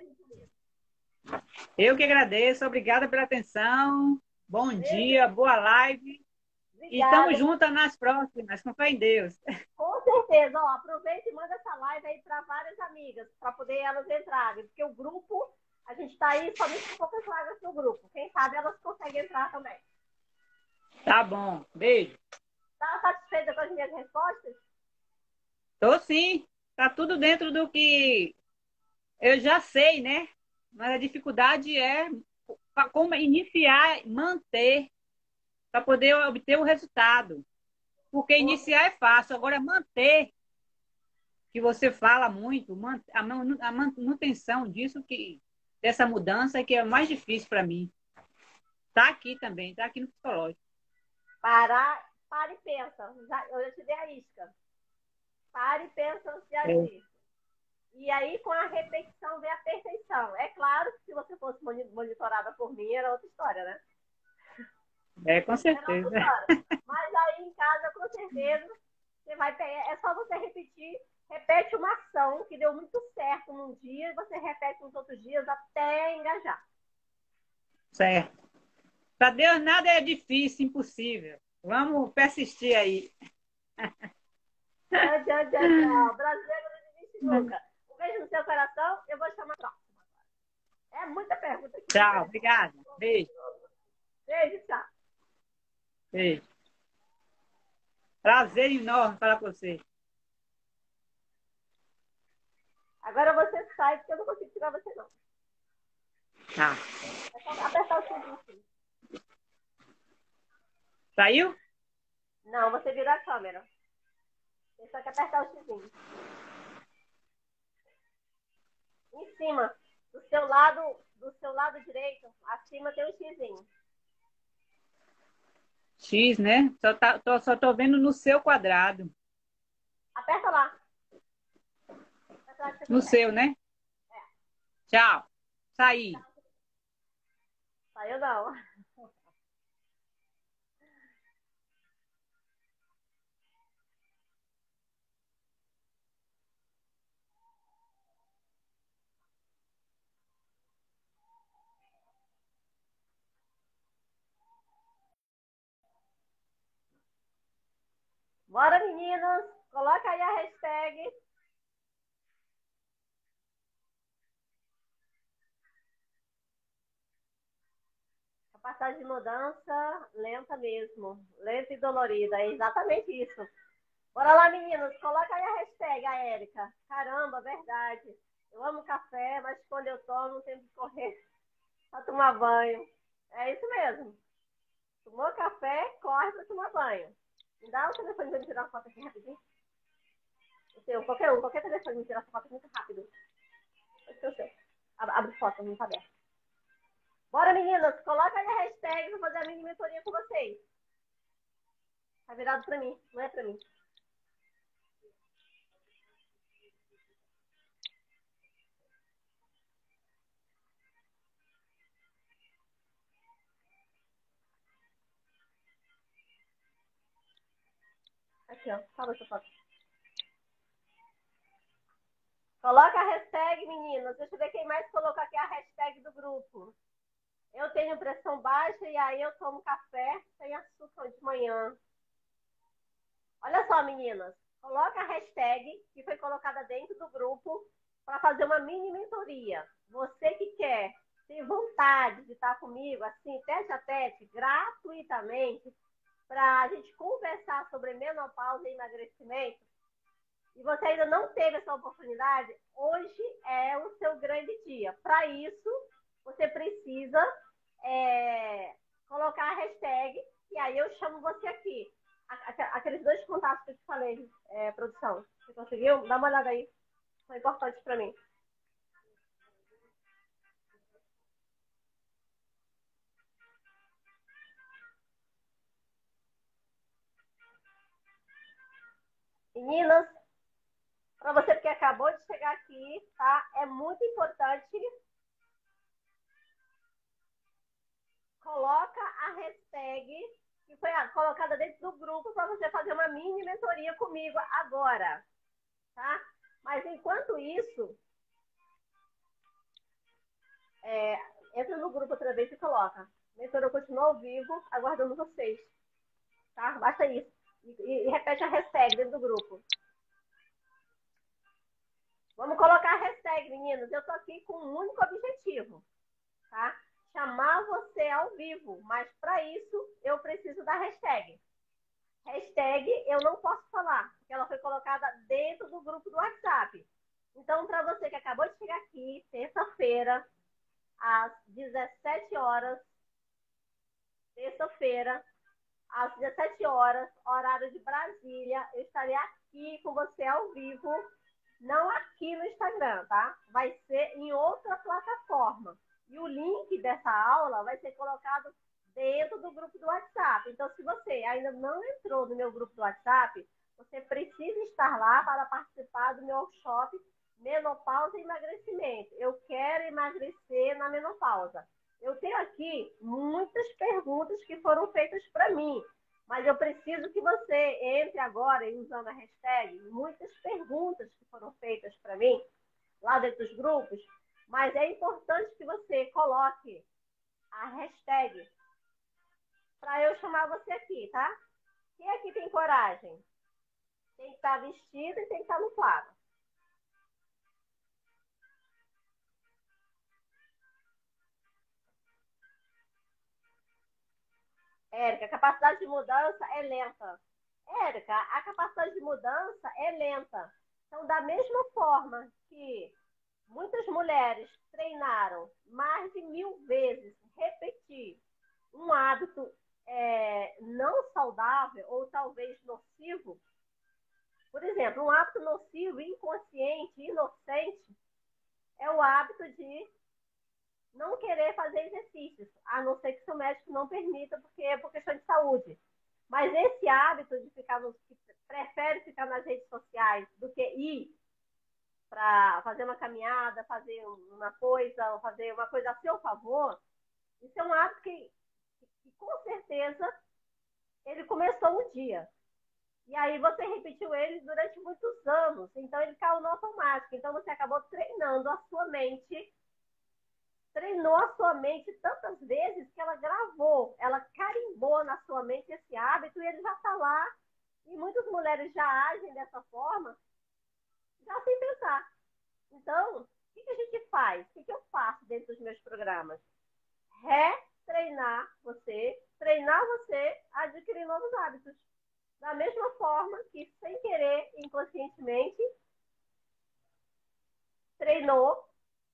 Eu que agradeço. Obrigada pela atenção. Bom dia, boa live. Obrigada. E estamos juntas nas próximas, com fé em Deus. Com certeza. Ó, aproveita e manda essa live aí para várias amigas, para poder elas entrarem. Porque o grupo, a gente está aí somente com poucas vagas no grupo. Quem sabe elas conseguem entrar também. Tá bom. Beijo. Tá satisfeita com as minhas respostas? Tô sim. Tá tudo dentro do que eu já sei, né? Mas a dificuldade é como iniciar, manter, para poder obter o resultado. Porque iniciar é fácil, agora manter, que você fala muito, a manutenção disso, dessa mudança, que é mais difícil para mim. Tá aqui também, tá aqui no psicológico. Para e pensa. Eu já te dei a isca. Para e pensa antes de agir. E aí, com a repetição, vem a perfeição. É claro que se você fosse monitorada por mim, era outra história, né? Com certeza. Mas aí, em casa, com certeza, você vai pegar. É só você repetir. Repete uma ação que deu muito certo num dia e você repete nos outros dias até engajar. Certo. Para Deus nada é difícil, impossível. Vamos persistir aí. Tchau, tchau, tchau, tchau. Brasileiro de nunca. Um beijo no seu coração. Eu vou chamar a próxima. É muita pergunta aqui. Tchau, obrigada. Beijo. Beijo, tchau. Beijo. Prazer enorme falar com você. Agora você sai, porque eu não consigo tirar você, não. Tá. É só apertar o sininho. Saiu? Não, você virou a câmera. Tem só que apertar o xizinho. Em cima, do seu lado direito, acima tem um xizinho. X, né? Só tô vendo no seu quadrado. Aperta lá. Aperta lá que você No consegue. seu, né? É. Tchau. Saí. Saiu não. Bora, meninos. Coloca aí a hashtag. Capacidade de mudança lenta mesmo. Lenta e dolorida. É exatamente isso. Bora lá, meninos. Coloca aí a hashtag, a Érica. Caramba, verdade. Eu amo café, mas quando eu tomo, tenho que correr para tomar banho. É isso mesmo. Tomou café, corre para tomar banho. Me dá o telefone para me tirar uma foto aqui rapidinho. O seu, qualquer telefone para me tirar essa foto muito rápido. O seu. Abre foto, não tá aberto. Bora, meninas. Coloca aí a hashtag para fazer a mini mentoria com vocês. Tá virado para mim, não é para mim. Aqui, ó. Salva essa foto. Coloca a hashtag, meninas. Deixa eu ver quem mais colocou aqui a hashtag do grupo. Eu tenho pressão baixa e aí eu tomo café sem açúcar de manhã. Olha só, meninas. Coloca a hashtag que foi colocada dentro do grupo para fazer uma mini mentoria. Você que quer, tem vontade de estar comigo, assim, tete a tete, gratuitamente, para a gente conversar sobre menopausa e emagrecimento, e você ainda não teve essa oportunidade, hoje é o seu grande dia. Para isso, você precisa colocar a hashtag e aí eu chamo você aqui. Aqueles 2 contatos que eu te falei, produção. Você conseguiu? Dá uma olhada aí. São importantes para mim. Meninas, para você que acabou de chegar aqui, tá? É muito importante. Coloca a hashtag que foi colocada dentro do grupo para você fazer uma mini mentoria comigo agora, tá? Mas enquanto isso, entra no grupo outra vez e coloca. Mentora continua ao vivo, aguardando vocês, tá? Basta isso. E repete a hashtag dentro do grupo. Vamos colocar a hashtag, meninas. Eu tô aqui com um único objetivo, tá? Chamar você ao vivo, mas para isso eu preciso da hashtag. Hashtag eu não posso falar, porque ela foi colocada dentro do grupo do WhatsApp. Então, para você que acabou de chegar aqui, terça-feira, às 17 horas, terça-feira, às 17 horas, horário de Brasília, eu estarei aqui com você ao vivo, não aqui no Instagram, tá? Vai ser em outra plataforma. E o link dessa aula vai ser colocado dentro do grupo do WhatsApp. Então, se você ainda não entrou no meu grupo do WhatsApp, você precisa estar lá para participar do meu workshop Menopausa e Emagrecimento. Eu quero emagrecer na menopausa. Eu tenho aqui muitas perguntas que foram feitas para mim, mas eu preciso que você entre agora e usando a hashtag muitas perguntas que foram feitas para mim, lá dentro dos grupos, mas é importante que você coloque a hashtag para eu chamar você aqui, tá? Quem aqui tem coragem? Tem que estar vestido e tem que estar no claro. Érica, a capacidade de mudança é lenta. Érica, a capacidade de mudança é lenta. Então, da mesma forma que muitas mulheres treinaram mais de 1000 vezes repetir um hábito não saudável ou talvez nocivo, por exemplo, um hábito nocivo, inconsciente, inocente, é o hábito de não querer fazer exercícios, a não ser que seu médico não permita, porque é por questão de saúde. Mas esse hábito de que prefere ficar nas redes sociais do que ir para fazer uma caminhada, fazer uma coisa, ou fazer uma coisa a seu favor, isso é um hábito que com certeza ele começou um dia. E aí você repetiu ele durante muitos anos. Então ele caiu no automático. Então você acabou treinando a sua mente, treinou a sua mente tantas vezes que ela gravou, ela carimbou na sua mente esse hábito e ele já está lá. E muitas mulheres já agem dessa forma, já sem pensar. Então, o que a gente faz? O que eu faço dentro dos meus programas? Retreinar você, treinar você a adquirir novos hábitos. Da mesma forma que, sem querer, inconscientemente, treinou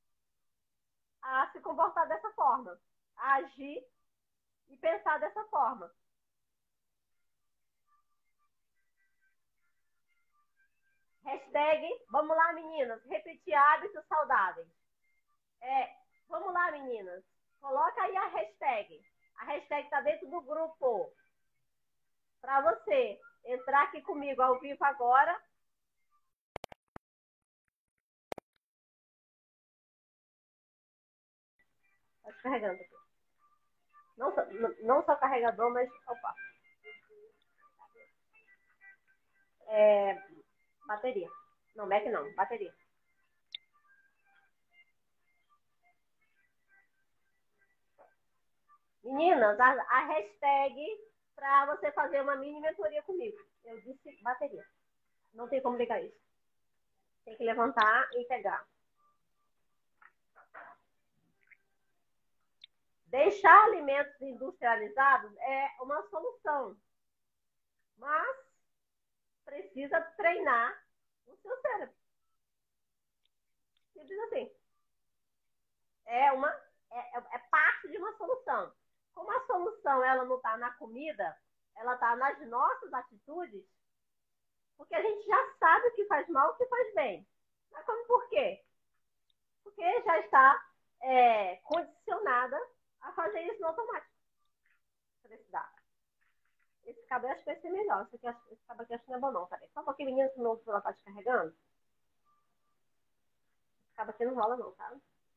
a se comportar dessa forma, a agir e pensar dessa forma. Hashtag, vamos lá, meninas, repetir hábitos saudáveis. Vamos lá, meninas, coloca aí a hashtag. A hashtag está dentro do grupo. Para você entrar aqui comigo ao vivo agora. Está descarregando aqui. Não só carregador, mas... Opa. Bateria. Não, Mac não, bateria. Meninas, a hashtag para você fazer uma mini mentoria comigo. Eu disse bateria. Não tem como ligar isso. Tem que levantar e pegar. Deixar alimentos industrializados é uma solução. Mas precisa treinar o seu cérebro. Simples assim. É parte de uma solução. Como a solução ela não está na comida, ela está nas nossas atitudes, porque a gente já sabe o que faz mal e o que faz bem. Mas por quê? Porque já está condicionada a fazer isso no automático. Esse cabo eu acho que vai ser melhor. Esse cabo aqui acho que não é bom não. Peraí. Só um pouquinho, menino, que o meu celular está descarregando. Esse cabo aqui não rola não, tá?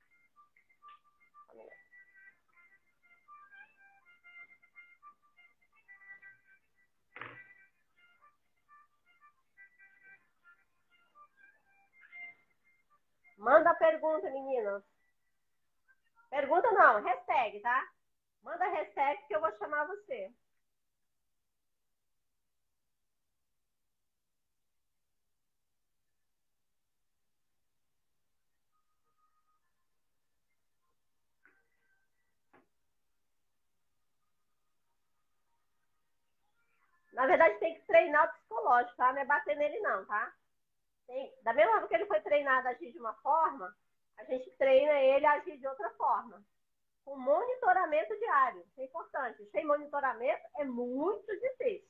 Manda pergunta, meninas. Pergunta não, hashtag, tá? Manda hashtag que eu vou chamar você. Na verdade, tem que treinar o psicológico, tá? Não é bater nele não, tá? Da mesma forma que ele foi treinado a agir de uma forma, a gente treina ele a agir de outra forma. Com monitoramento diário. Isso é importante. Sem monitoramento é muito difícil.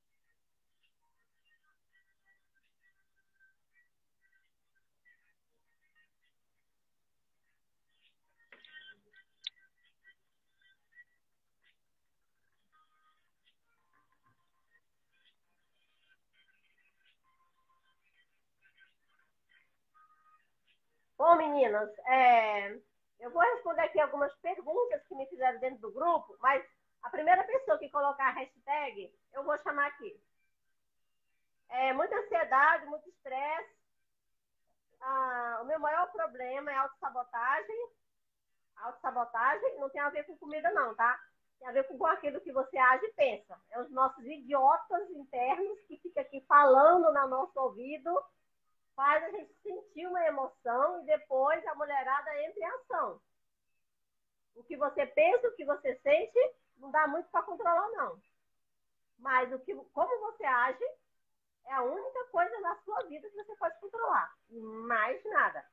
Bom, meninas, eu vou responder aqui algumas perguntas que me fizeram dentro do grupo, mas a primeira pessoa que colocar a hashtag, eu vou chamar aqui. Muita ansiedade, muito estresse. O meu maior problema é autossabotagem. Autossabotagem não tem a ver com comida, não, tá? Tem a ver com aquilo que você age e pensa. É os nossos idiotas internos que ficam aqui falando no nosso ouvido, faz a gente sentir uma emoção e depois a mulherada entra em ação. O que você pensa, o que você sente, não dá muito para controlar, não. Mas como você age é a única coisa na sua vida que você pode controlar. E mais nada.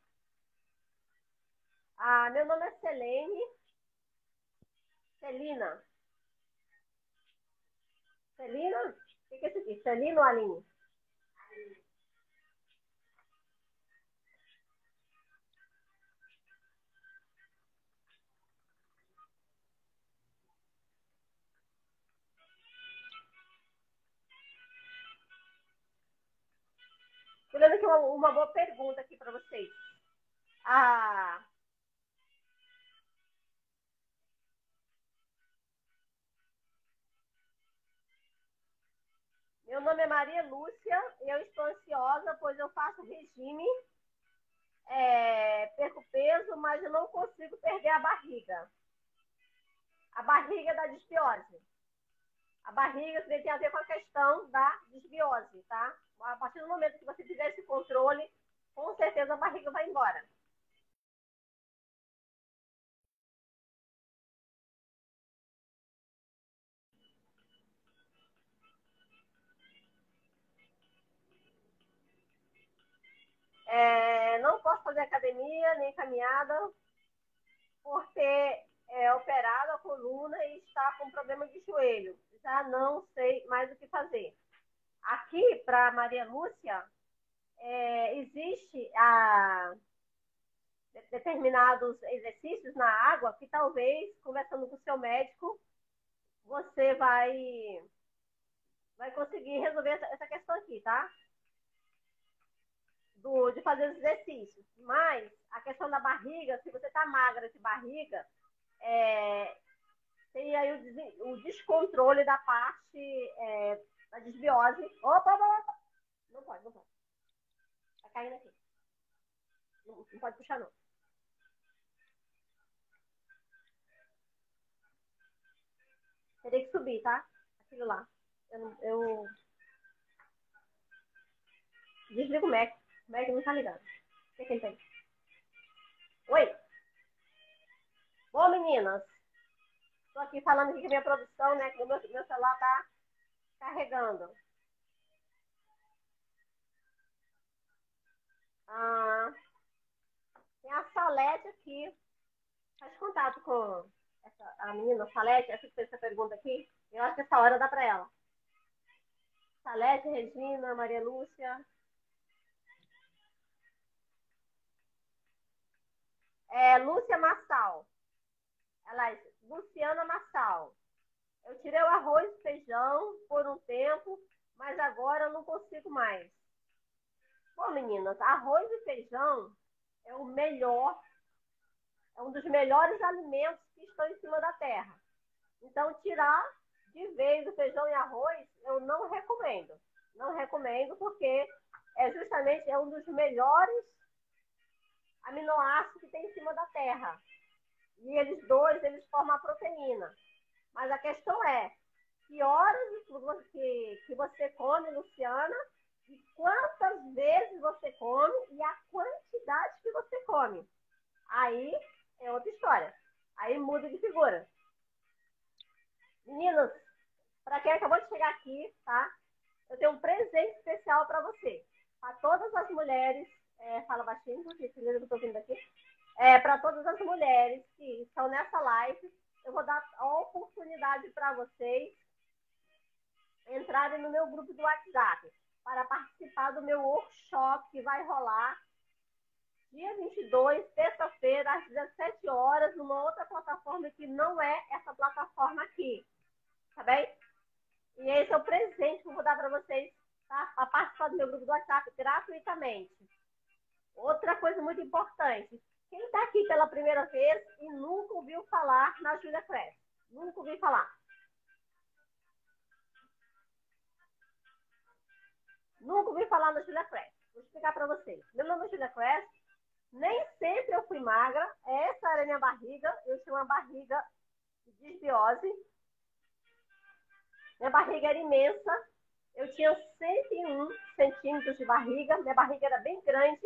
Meu nome é Selene. Celina. Celina? O que é isso aqui? Celina ou Aline? Estou lendo aqui uma boa pergunta aqui para vocês. Meu nome é Maria Lúcia e eu estou ansiosa, pois eu faço regime, perco peso, mas eu não consigo perder a barriga. A barriga da disbiose. A barriga tem a ver com a questão da disbiose, tá? A partir do momento que você tiver esse controle, com certeza a barriga vai embora. Não posso fazer academia, nem caminhada, por ter operado a coluna e estar com problema de joelho. Já não sei mais o que fazer. Aqui, para Maria Lúcia, existe determinados exercícios na água que talvez, conversando com o seu médico, você vai conseguir resolver essa questão aqui, tá? De fazer os exercícios. Mas a questão da barriga, se você tá magra de barriga, tem aí o descontrole da parte da desbiose. Opa! Não pode. Tá caindo aqui. Não pode puxar, não. Teria que subir, tá? Aquilo lá. Eu desligo o Mac. O Mac não tá ligado. O que ele tem? Oi! Bom, meninas. Tô aqui falando aqui com a minha produção, né? Que o meu celular tá carregando. Tem a Salete aqui. Faz contato com a menina Salete, essa que fez essa pergunta aqui. Eu acho que essa hora dá para ela. Salete, Regina, Maria Lúcia. Lúcia Massal. Luciana Massal. Eu tirei o arroz e feijão por um tempo, mas agora eu não consigo mais. Bom, meninas, arroz e feijão é o melhor, é um dos melhores alimentos que estão em cima da terra. Então, tirar de vez o feijão e arroz, eu não recomendo. Não recomendo porque justamente um dos melhores aminoácidos que tem em cima da terra. E eles formam a proteína. Mas a questão é, que horas que você come, Luciana, e quantas vezes você come e a quantidade que você come. Aí é outra história. Aí muda de figura. Meninas, para quem acabou de chegar aqui, tá? Eu tenho um presente especial para você. Para todas as mulheres, fala baixinho, porque eu estou vindo aqui. Para todas as mulheres que estão nessa live, eu vou dar a oportunidade para vocês entrarem no meu grupo do WhatsApp para participar do meu workshop que vai rolar dia 22, terça-feira, às 17 horas, numa outra plataforma que não é essa plataforma aqui. Tá bem? E esse é o presente que eu vou dar para vocês, tá? Para participar do meu grupo do WhatsApp gratuitamente. Outra coisa muito importante. Quem está aqui pela primeira vez e nunca ouviu falar na Julia Crest? Nunca ouviu falar. Nunca ouvi falar na Julia Crest. Vou explicar para vocês. Meu nome é Júlia Quest. Nem sempre eu fui magra. Essa era a minha barriga. Eu tinha uma barriga de desbiose. Minha barriga era imensa. Eu tinha 101 centímetros de barriga. Minha barriga era bem grande.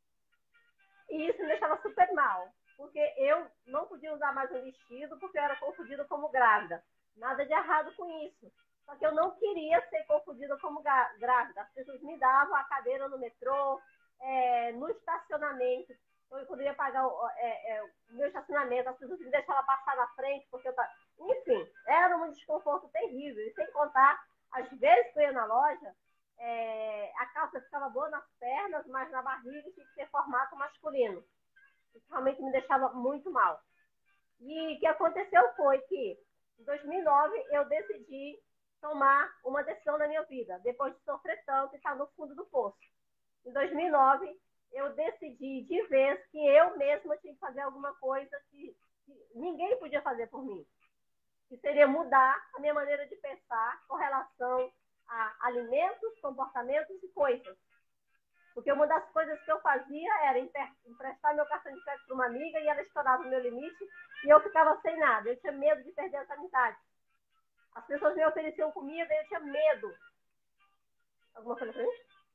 E isso me deixava super mal. Porque eu não podia usar mais um vestido, porque eu era confundida como grávida. Nada de errado com isso. Só que eu não queria ser confundida como grávida. As pessoas me davam a cadeira no metrô, no estacionamento. Eu poderia pagar o meu estacionamento. As pessoas me deixavam passar na frente, porque eu tava... Enfim, era um desconforto terrível. E sem contar, às vezes que eu ia na loja, a calça ficava boa nas pernas, mas na barriga tinha que ter formato masculino. Isso realmente me deixava muito mal. E o que aconteceu foi que, em 2009, eu decidi tomar uma decisão na minha vida, depois de sofrer tanto e estar no fundo do poço. Em 2009, eu decidi de vez que eu mesma tinha que fazer alguma coisa que ninguém podia fazer por mim. Que seria mudar a minha maneira de pensar com relação a alimentos, comportamentos e coisas. Porque uma das coisas que eu fazia era emprestar meu cartão de crédito para uma amiga e ela estourava o meu limite e eu ficava sem nada. Eu tinha medo de perder essa amizade. As pessoas me ofereciam comida e eu tinha medo. Alguma coisa pra mim?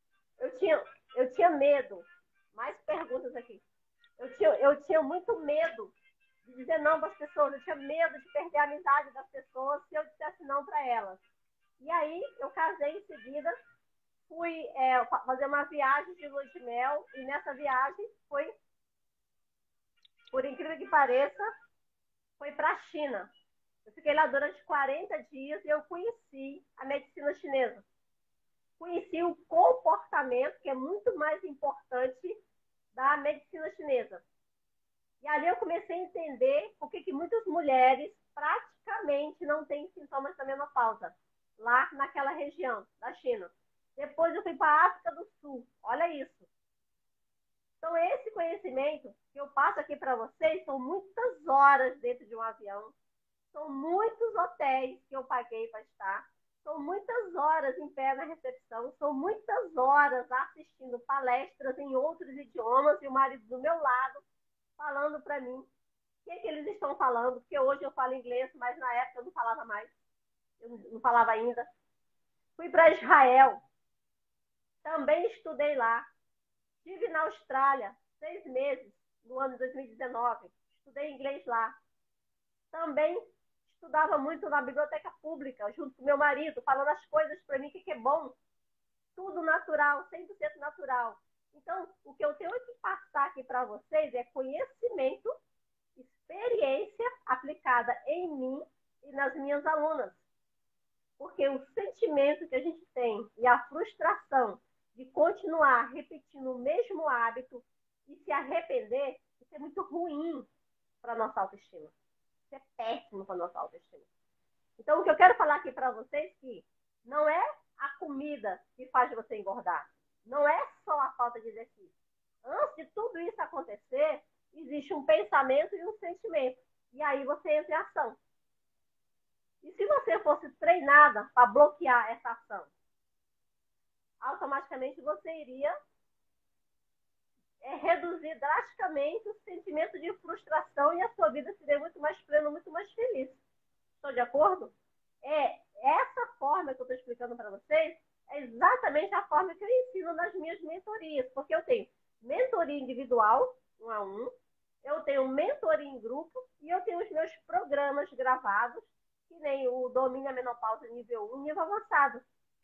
Eu tinha medo. Mais perguntas aqui. Eu tinha muito medo de dizer não para as pessoas. Eu tinha medo de perder a amizade das pessoas se eu dissesse não para elas. E aí eu casei em seguida. Fui fazer uma viagem de lua de mel e nessa viagem foi, por incrível que pareça, foi para a China. Eu fiquei lá durante 40 dias e eu conheci a medicina chinesa. Conheci o comportamento, que é muito mais importante, da medicina chinesa. E ali eu comecei a entender por que muitas mulheres praticamente não têm sintomas da menopausa, lá naquela região da China. Depois eu fui para a África do Sul. Olha isso. Então, esse conhecimento que eu passo aqui para vocês são muitas horas dentro de um avião. São muitos hotéis que eu paguei para estar. São muitas horas em pé na recepção. São muitas horas assistindo palestras em outros idiomas e o marido do meu lado falando para mim o que eles estão falando. Porque hoje eu falo inglês, mas na época eu não falava mais. Eu não falava ainda. Fui para Israel. Também estudei lá. Estive na Austrália 6 meses, no ano de 2019. Estudei inglês lá. Também estudava muito na biblioteca pública, junto com meu marido, falando as coisas para mim, o que é bom. Tudo natural, 100% natural. Então, o que eu tenho que passar aqui para vocês é conhecimento, experiência aplicada em mim e nas minhas alunas. Porque o sentimento que a gente tem e a frustração de continuar repetindo o mesmo hábito e se arrepender, isso é muito ruim para a nossa autoestima. Isso é péssimo para a nossa autoestima. Então, o que eu quero falar aqui para vocês é que não é a comida que faz você engordar. Não é só a falta de exercício. Antes de tudo isso acontecer, existe um pensamento e um sentimento. E aí você entra em ação. E se você fosse treinada para bloquear essa ação, automaticamente você iria reduzir drasticamente o sentimento de frustração e a sua vida seria muito mais plena, muito mais feliz. Estão de acordo? Essa forma que eu estou explicando para vocês é exatamente a forma que eu ensino nas minhas mentorias, porque eu tenho mentoria individual, 1 a 1, eu tenho mentoria em grupo e eu tenho os meus programas gravados, que nem o Domínio a Menopausa nível 1, nível avançado.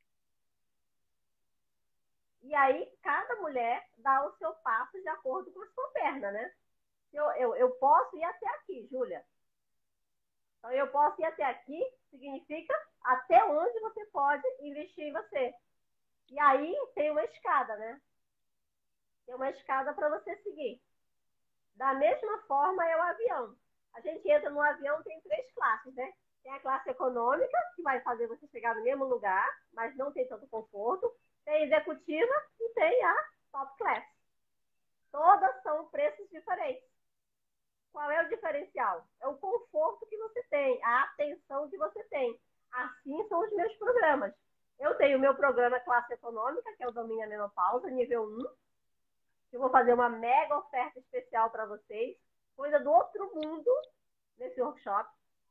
E aí, cada mulher dá o seu passo de acordo com a sua perna, né? Eu posso ir até aqui, Júlia. Então, eu posso ir até aqui, significa até onde você pode investir em você. E aí, tem uma escada, né? Tem uma escada para você seguir. Da mesma forma, é o avião. A gente entra no avião, tem 3 classes, né? Tem a classe econômica, que vai fazer você chegar no mesmo lugar, mas não tem tanto conforto. Tem a executiva e tem a top class. Todas são preços diferentes. Qual é o diferencial? É o conforto que você tem, a atenção que você tem. Assim são os meus programas. Eu tenho o meu programa Classe Econômica, que é o Domínio a Menopausa, nível 1. Eu vou fazer uma mega oferta especial para vocês. Coisa do outro mundo nesse workshop.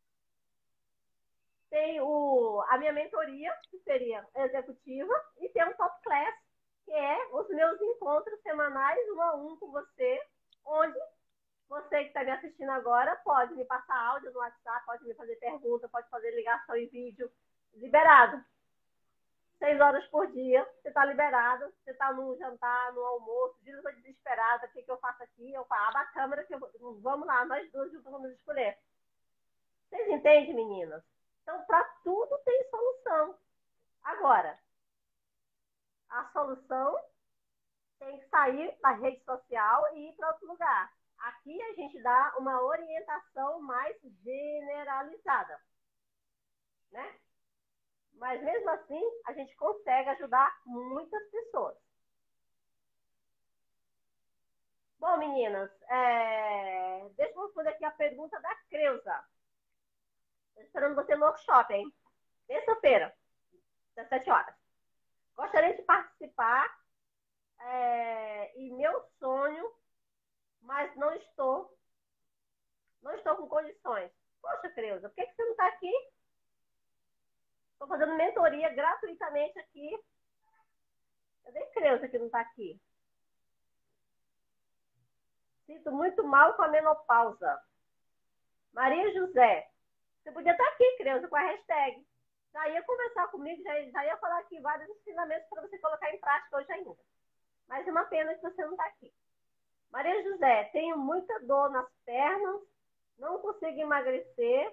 Tem a minha mentoria, que seria executiva, e tem um Top Class, que é os meus encontros semanais, 1 a 1 com você, onde você que está me assistindo agora pode me passar áudio no WhatsApp, pode me fazer pergunta, pode fazer ligação em vídeo, liberado. 6 horas por dia, você está liberado, você está no jantar, no almoço, diz, eu estou desesperada, o que eu faço aqui? Eu falo, abra a câmera, vamos lá, nós duas juntos vamos escolher. Vocês entendem, meninas? Então, para tudo tem solução. Agora, a solução tem que sair da rede social e ir para outro lugar. Aqui a gente dá uma orientação mais generalizada, né? Mas mesmo assim, a gente consegue ajudar muitas pessoas. Bom, meninas, deixa eu responder aqui a pergunta da Creuza. Estou esperando você no workshop, hein? Terça-feira, 17 horas. Gostaria de participar e meu sonho, mas não estou com condições. Poxa, Creuza, por que você não está aqui? Estou fazendo mentoria gratuitamente aqui. Cadê Creuza que não está aqui? Sinto muito mal com a menopausa. Maria José, você podia estar aqui, Creuza, com a hashtag. Já ia conversar comigo, já ia falar aqui vários ensinamentos para você colocar em prática hoje ainda. Mas é uma pena que você não está aqui. Maria José, tenho muita dor nas pernas, não consigo emagrecer.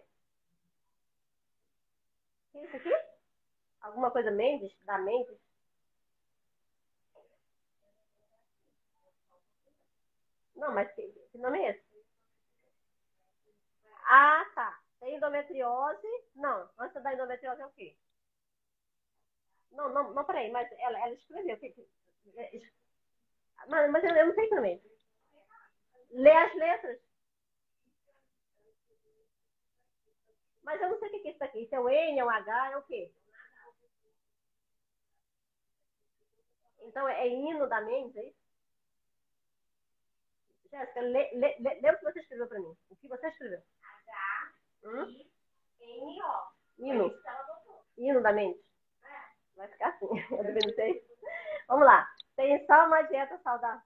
O que é isso aqui? Alguma coisa Mendes? Da Mendes? Não, mas que nome é esse? Ah, tá. Tem endometriose. Não, antes da endometriose é o quê? Não, peraí, mas ela escreveu. Mas eu não sei também. Lê as letras. Mas eu não sei o que é isso aqui. Isso é o N, é o H, é o quê? Então é hino da Mendes, é isso? Jéssica, lê o que você escreveu para mim. O que você escreveu? H-I-N-O. Hino. Hino da Mendes. Vai ficar assim. Eu também não sei. Vamos lá. Tem só uma dieta saudável.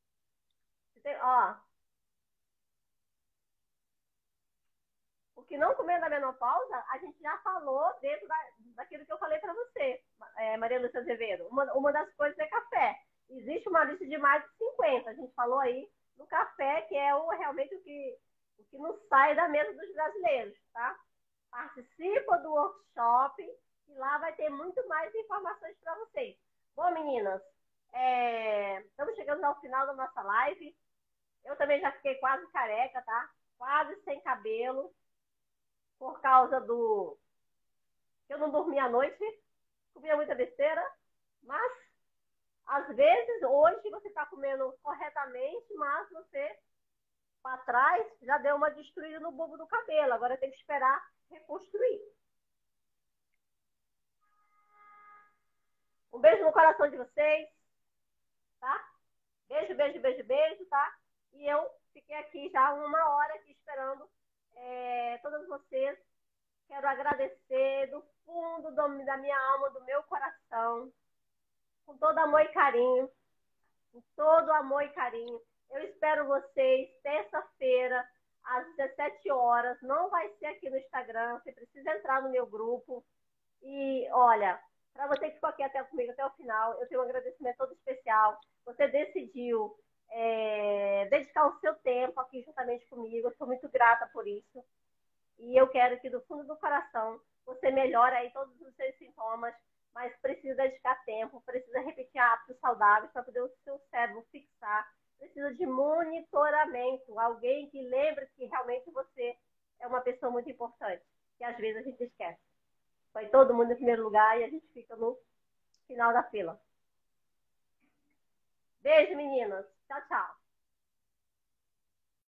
O que não comer na menopausa, a gente já falou dentro daquilo que eu falei para você, Maria Lúcia Azevedo. Uma das coisas é café. Existe uma lista de mais de 50. A gente falou aí no café, que é realmente o que não sai da mesa dos brasileiros, tá? Participa do workshop e lá vai ter muito mais informações para vocês. Bom, meninas, estamos chegando ao final da nossa live. Eu também já fiquei quase careca, tá? Quase sem cabelo, por causa do... Eu não dormia à noite, comia muita besteira, mas às vezes, hoje você está comendo corretamente, mas você, para trás, já deu uma destruída no bulbo do cabelo. Agora tem que esperar reconstruir. Um beijo no coração de vocês, tá? Beijo, beijo, beijo, beijo, tá? E eu fiquei aqui já 1 hora aqui esperando todas vocês. Quero agradecer do fundo da minha alma, do meu coração, com todo amor e carinho, com todo amor e carinho. Eu espero vocês terça-feira, às 17 horas. Não vai ser aqui no Instagram, você precisa entrar no meu grupo. E, olha, para você que ficou aqui comigo até o final, eu tenho um agradecimento todo especial. Você decidiu dedicar o seu tempo aqui juntamente comigo. Eu sou muito grata por isso. E eu quero que do fundo do coração você melhore aí todos os seus sintomas, mas precisa dedicar tempo, precisa repetir hábitos saudáveis para poder o seu cérebro fixar. Precisa de monitoramento, alguém que lembre que realmente você é uma pessoa muito importante, que às vezes a gente esquece. Foi todo mundo em primeiro lugar e a gente fica no final da fila. Beijo, meninas. Tchau, tchau.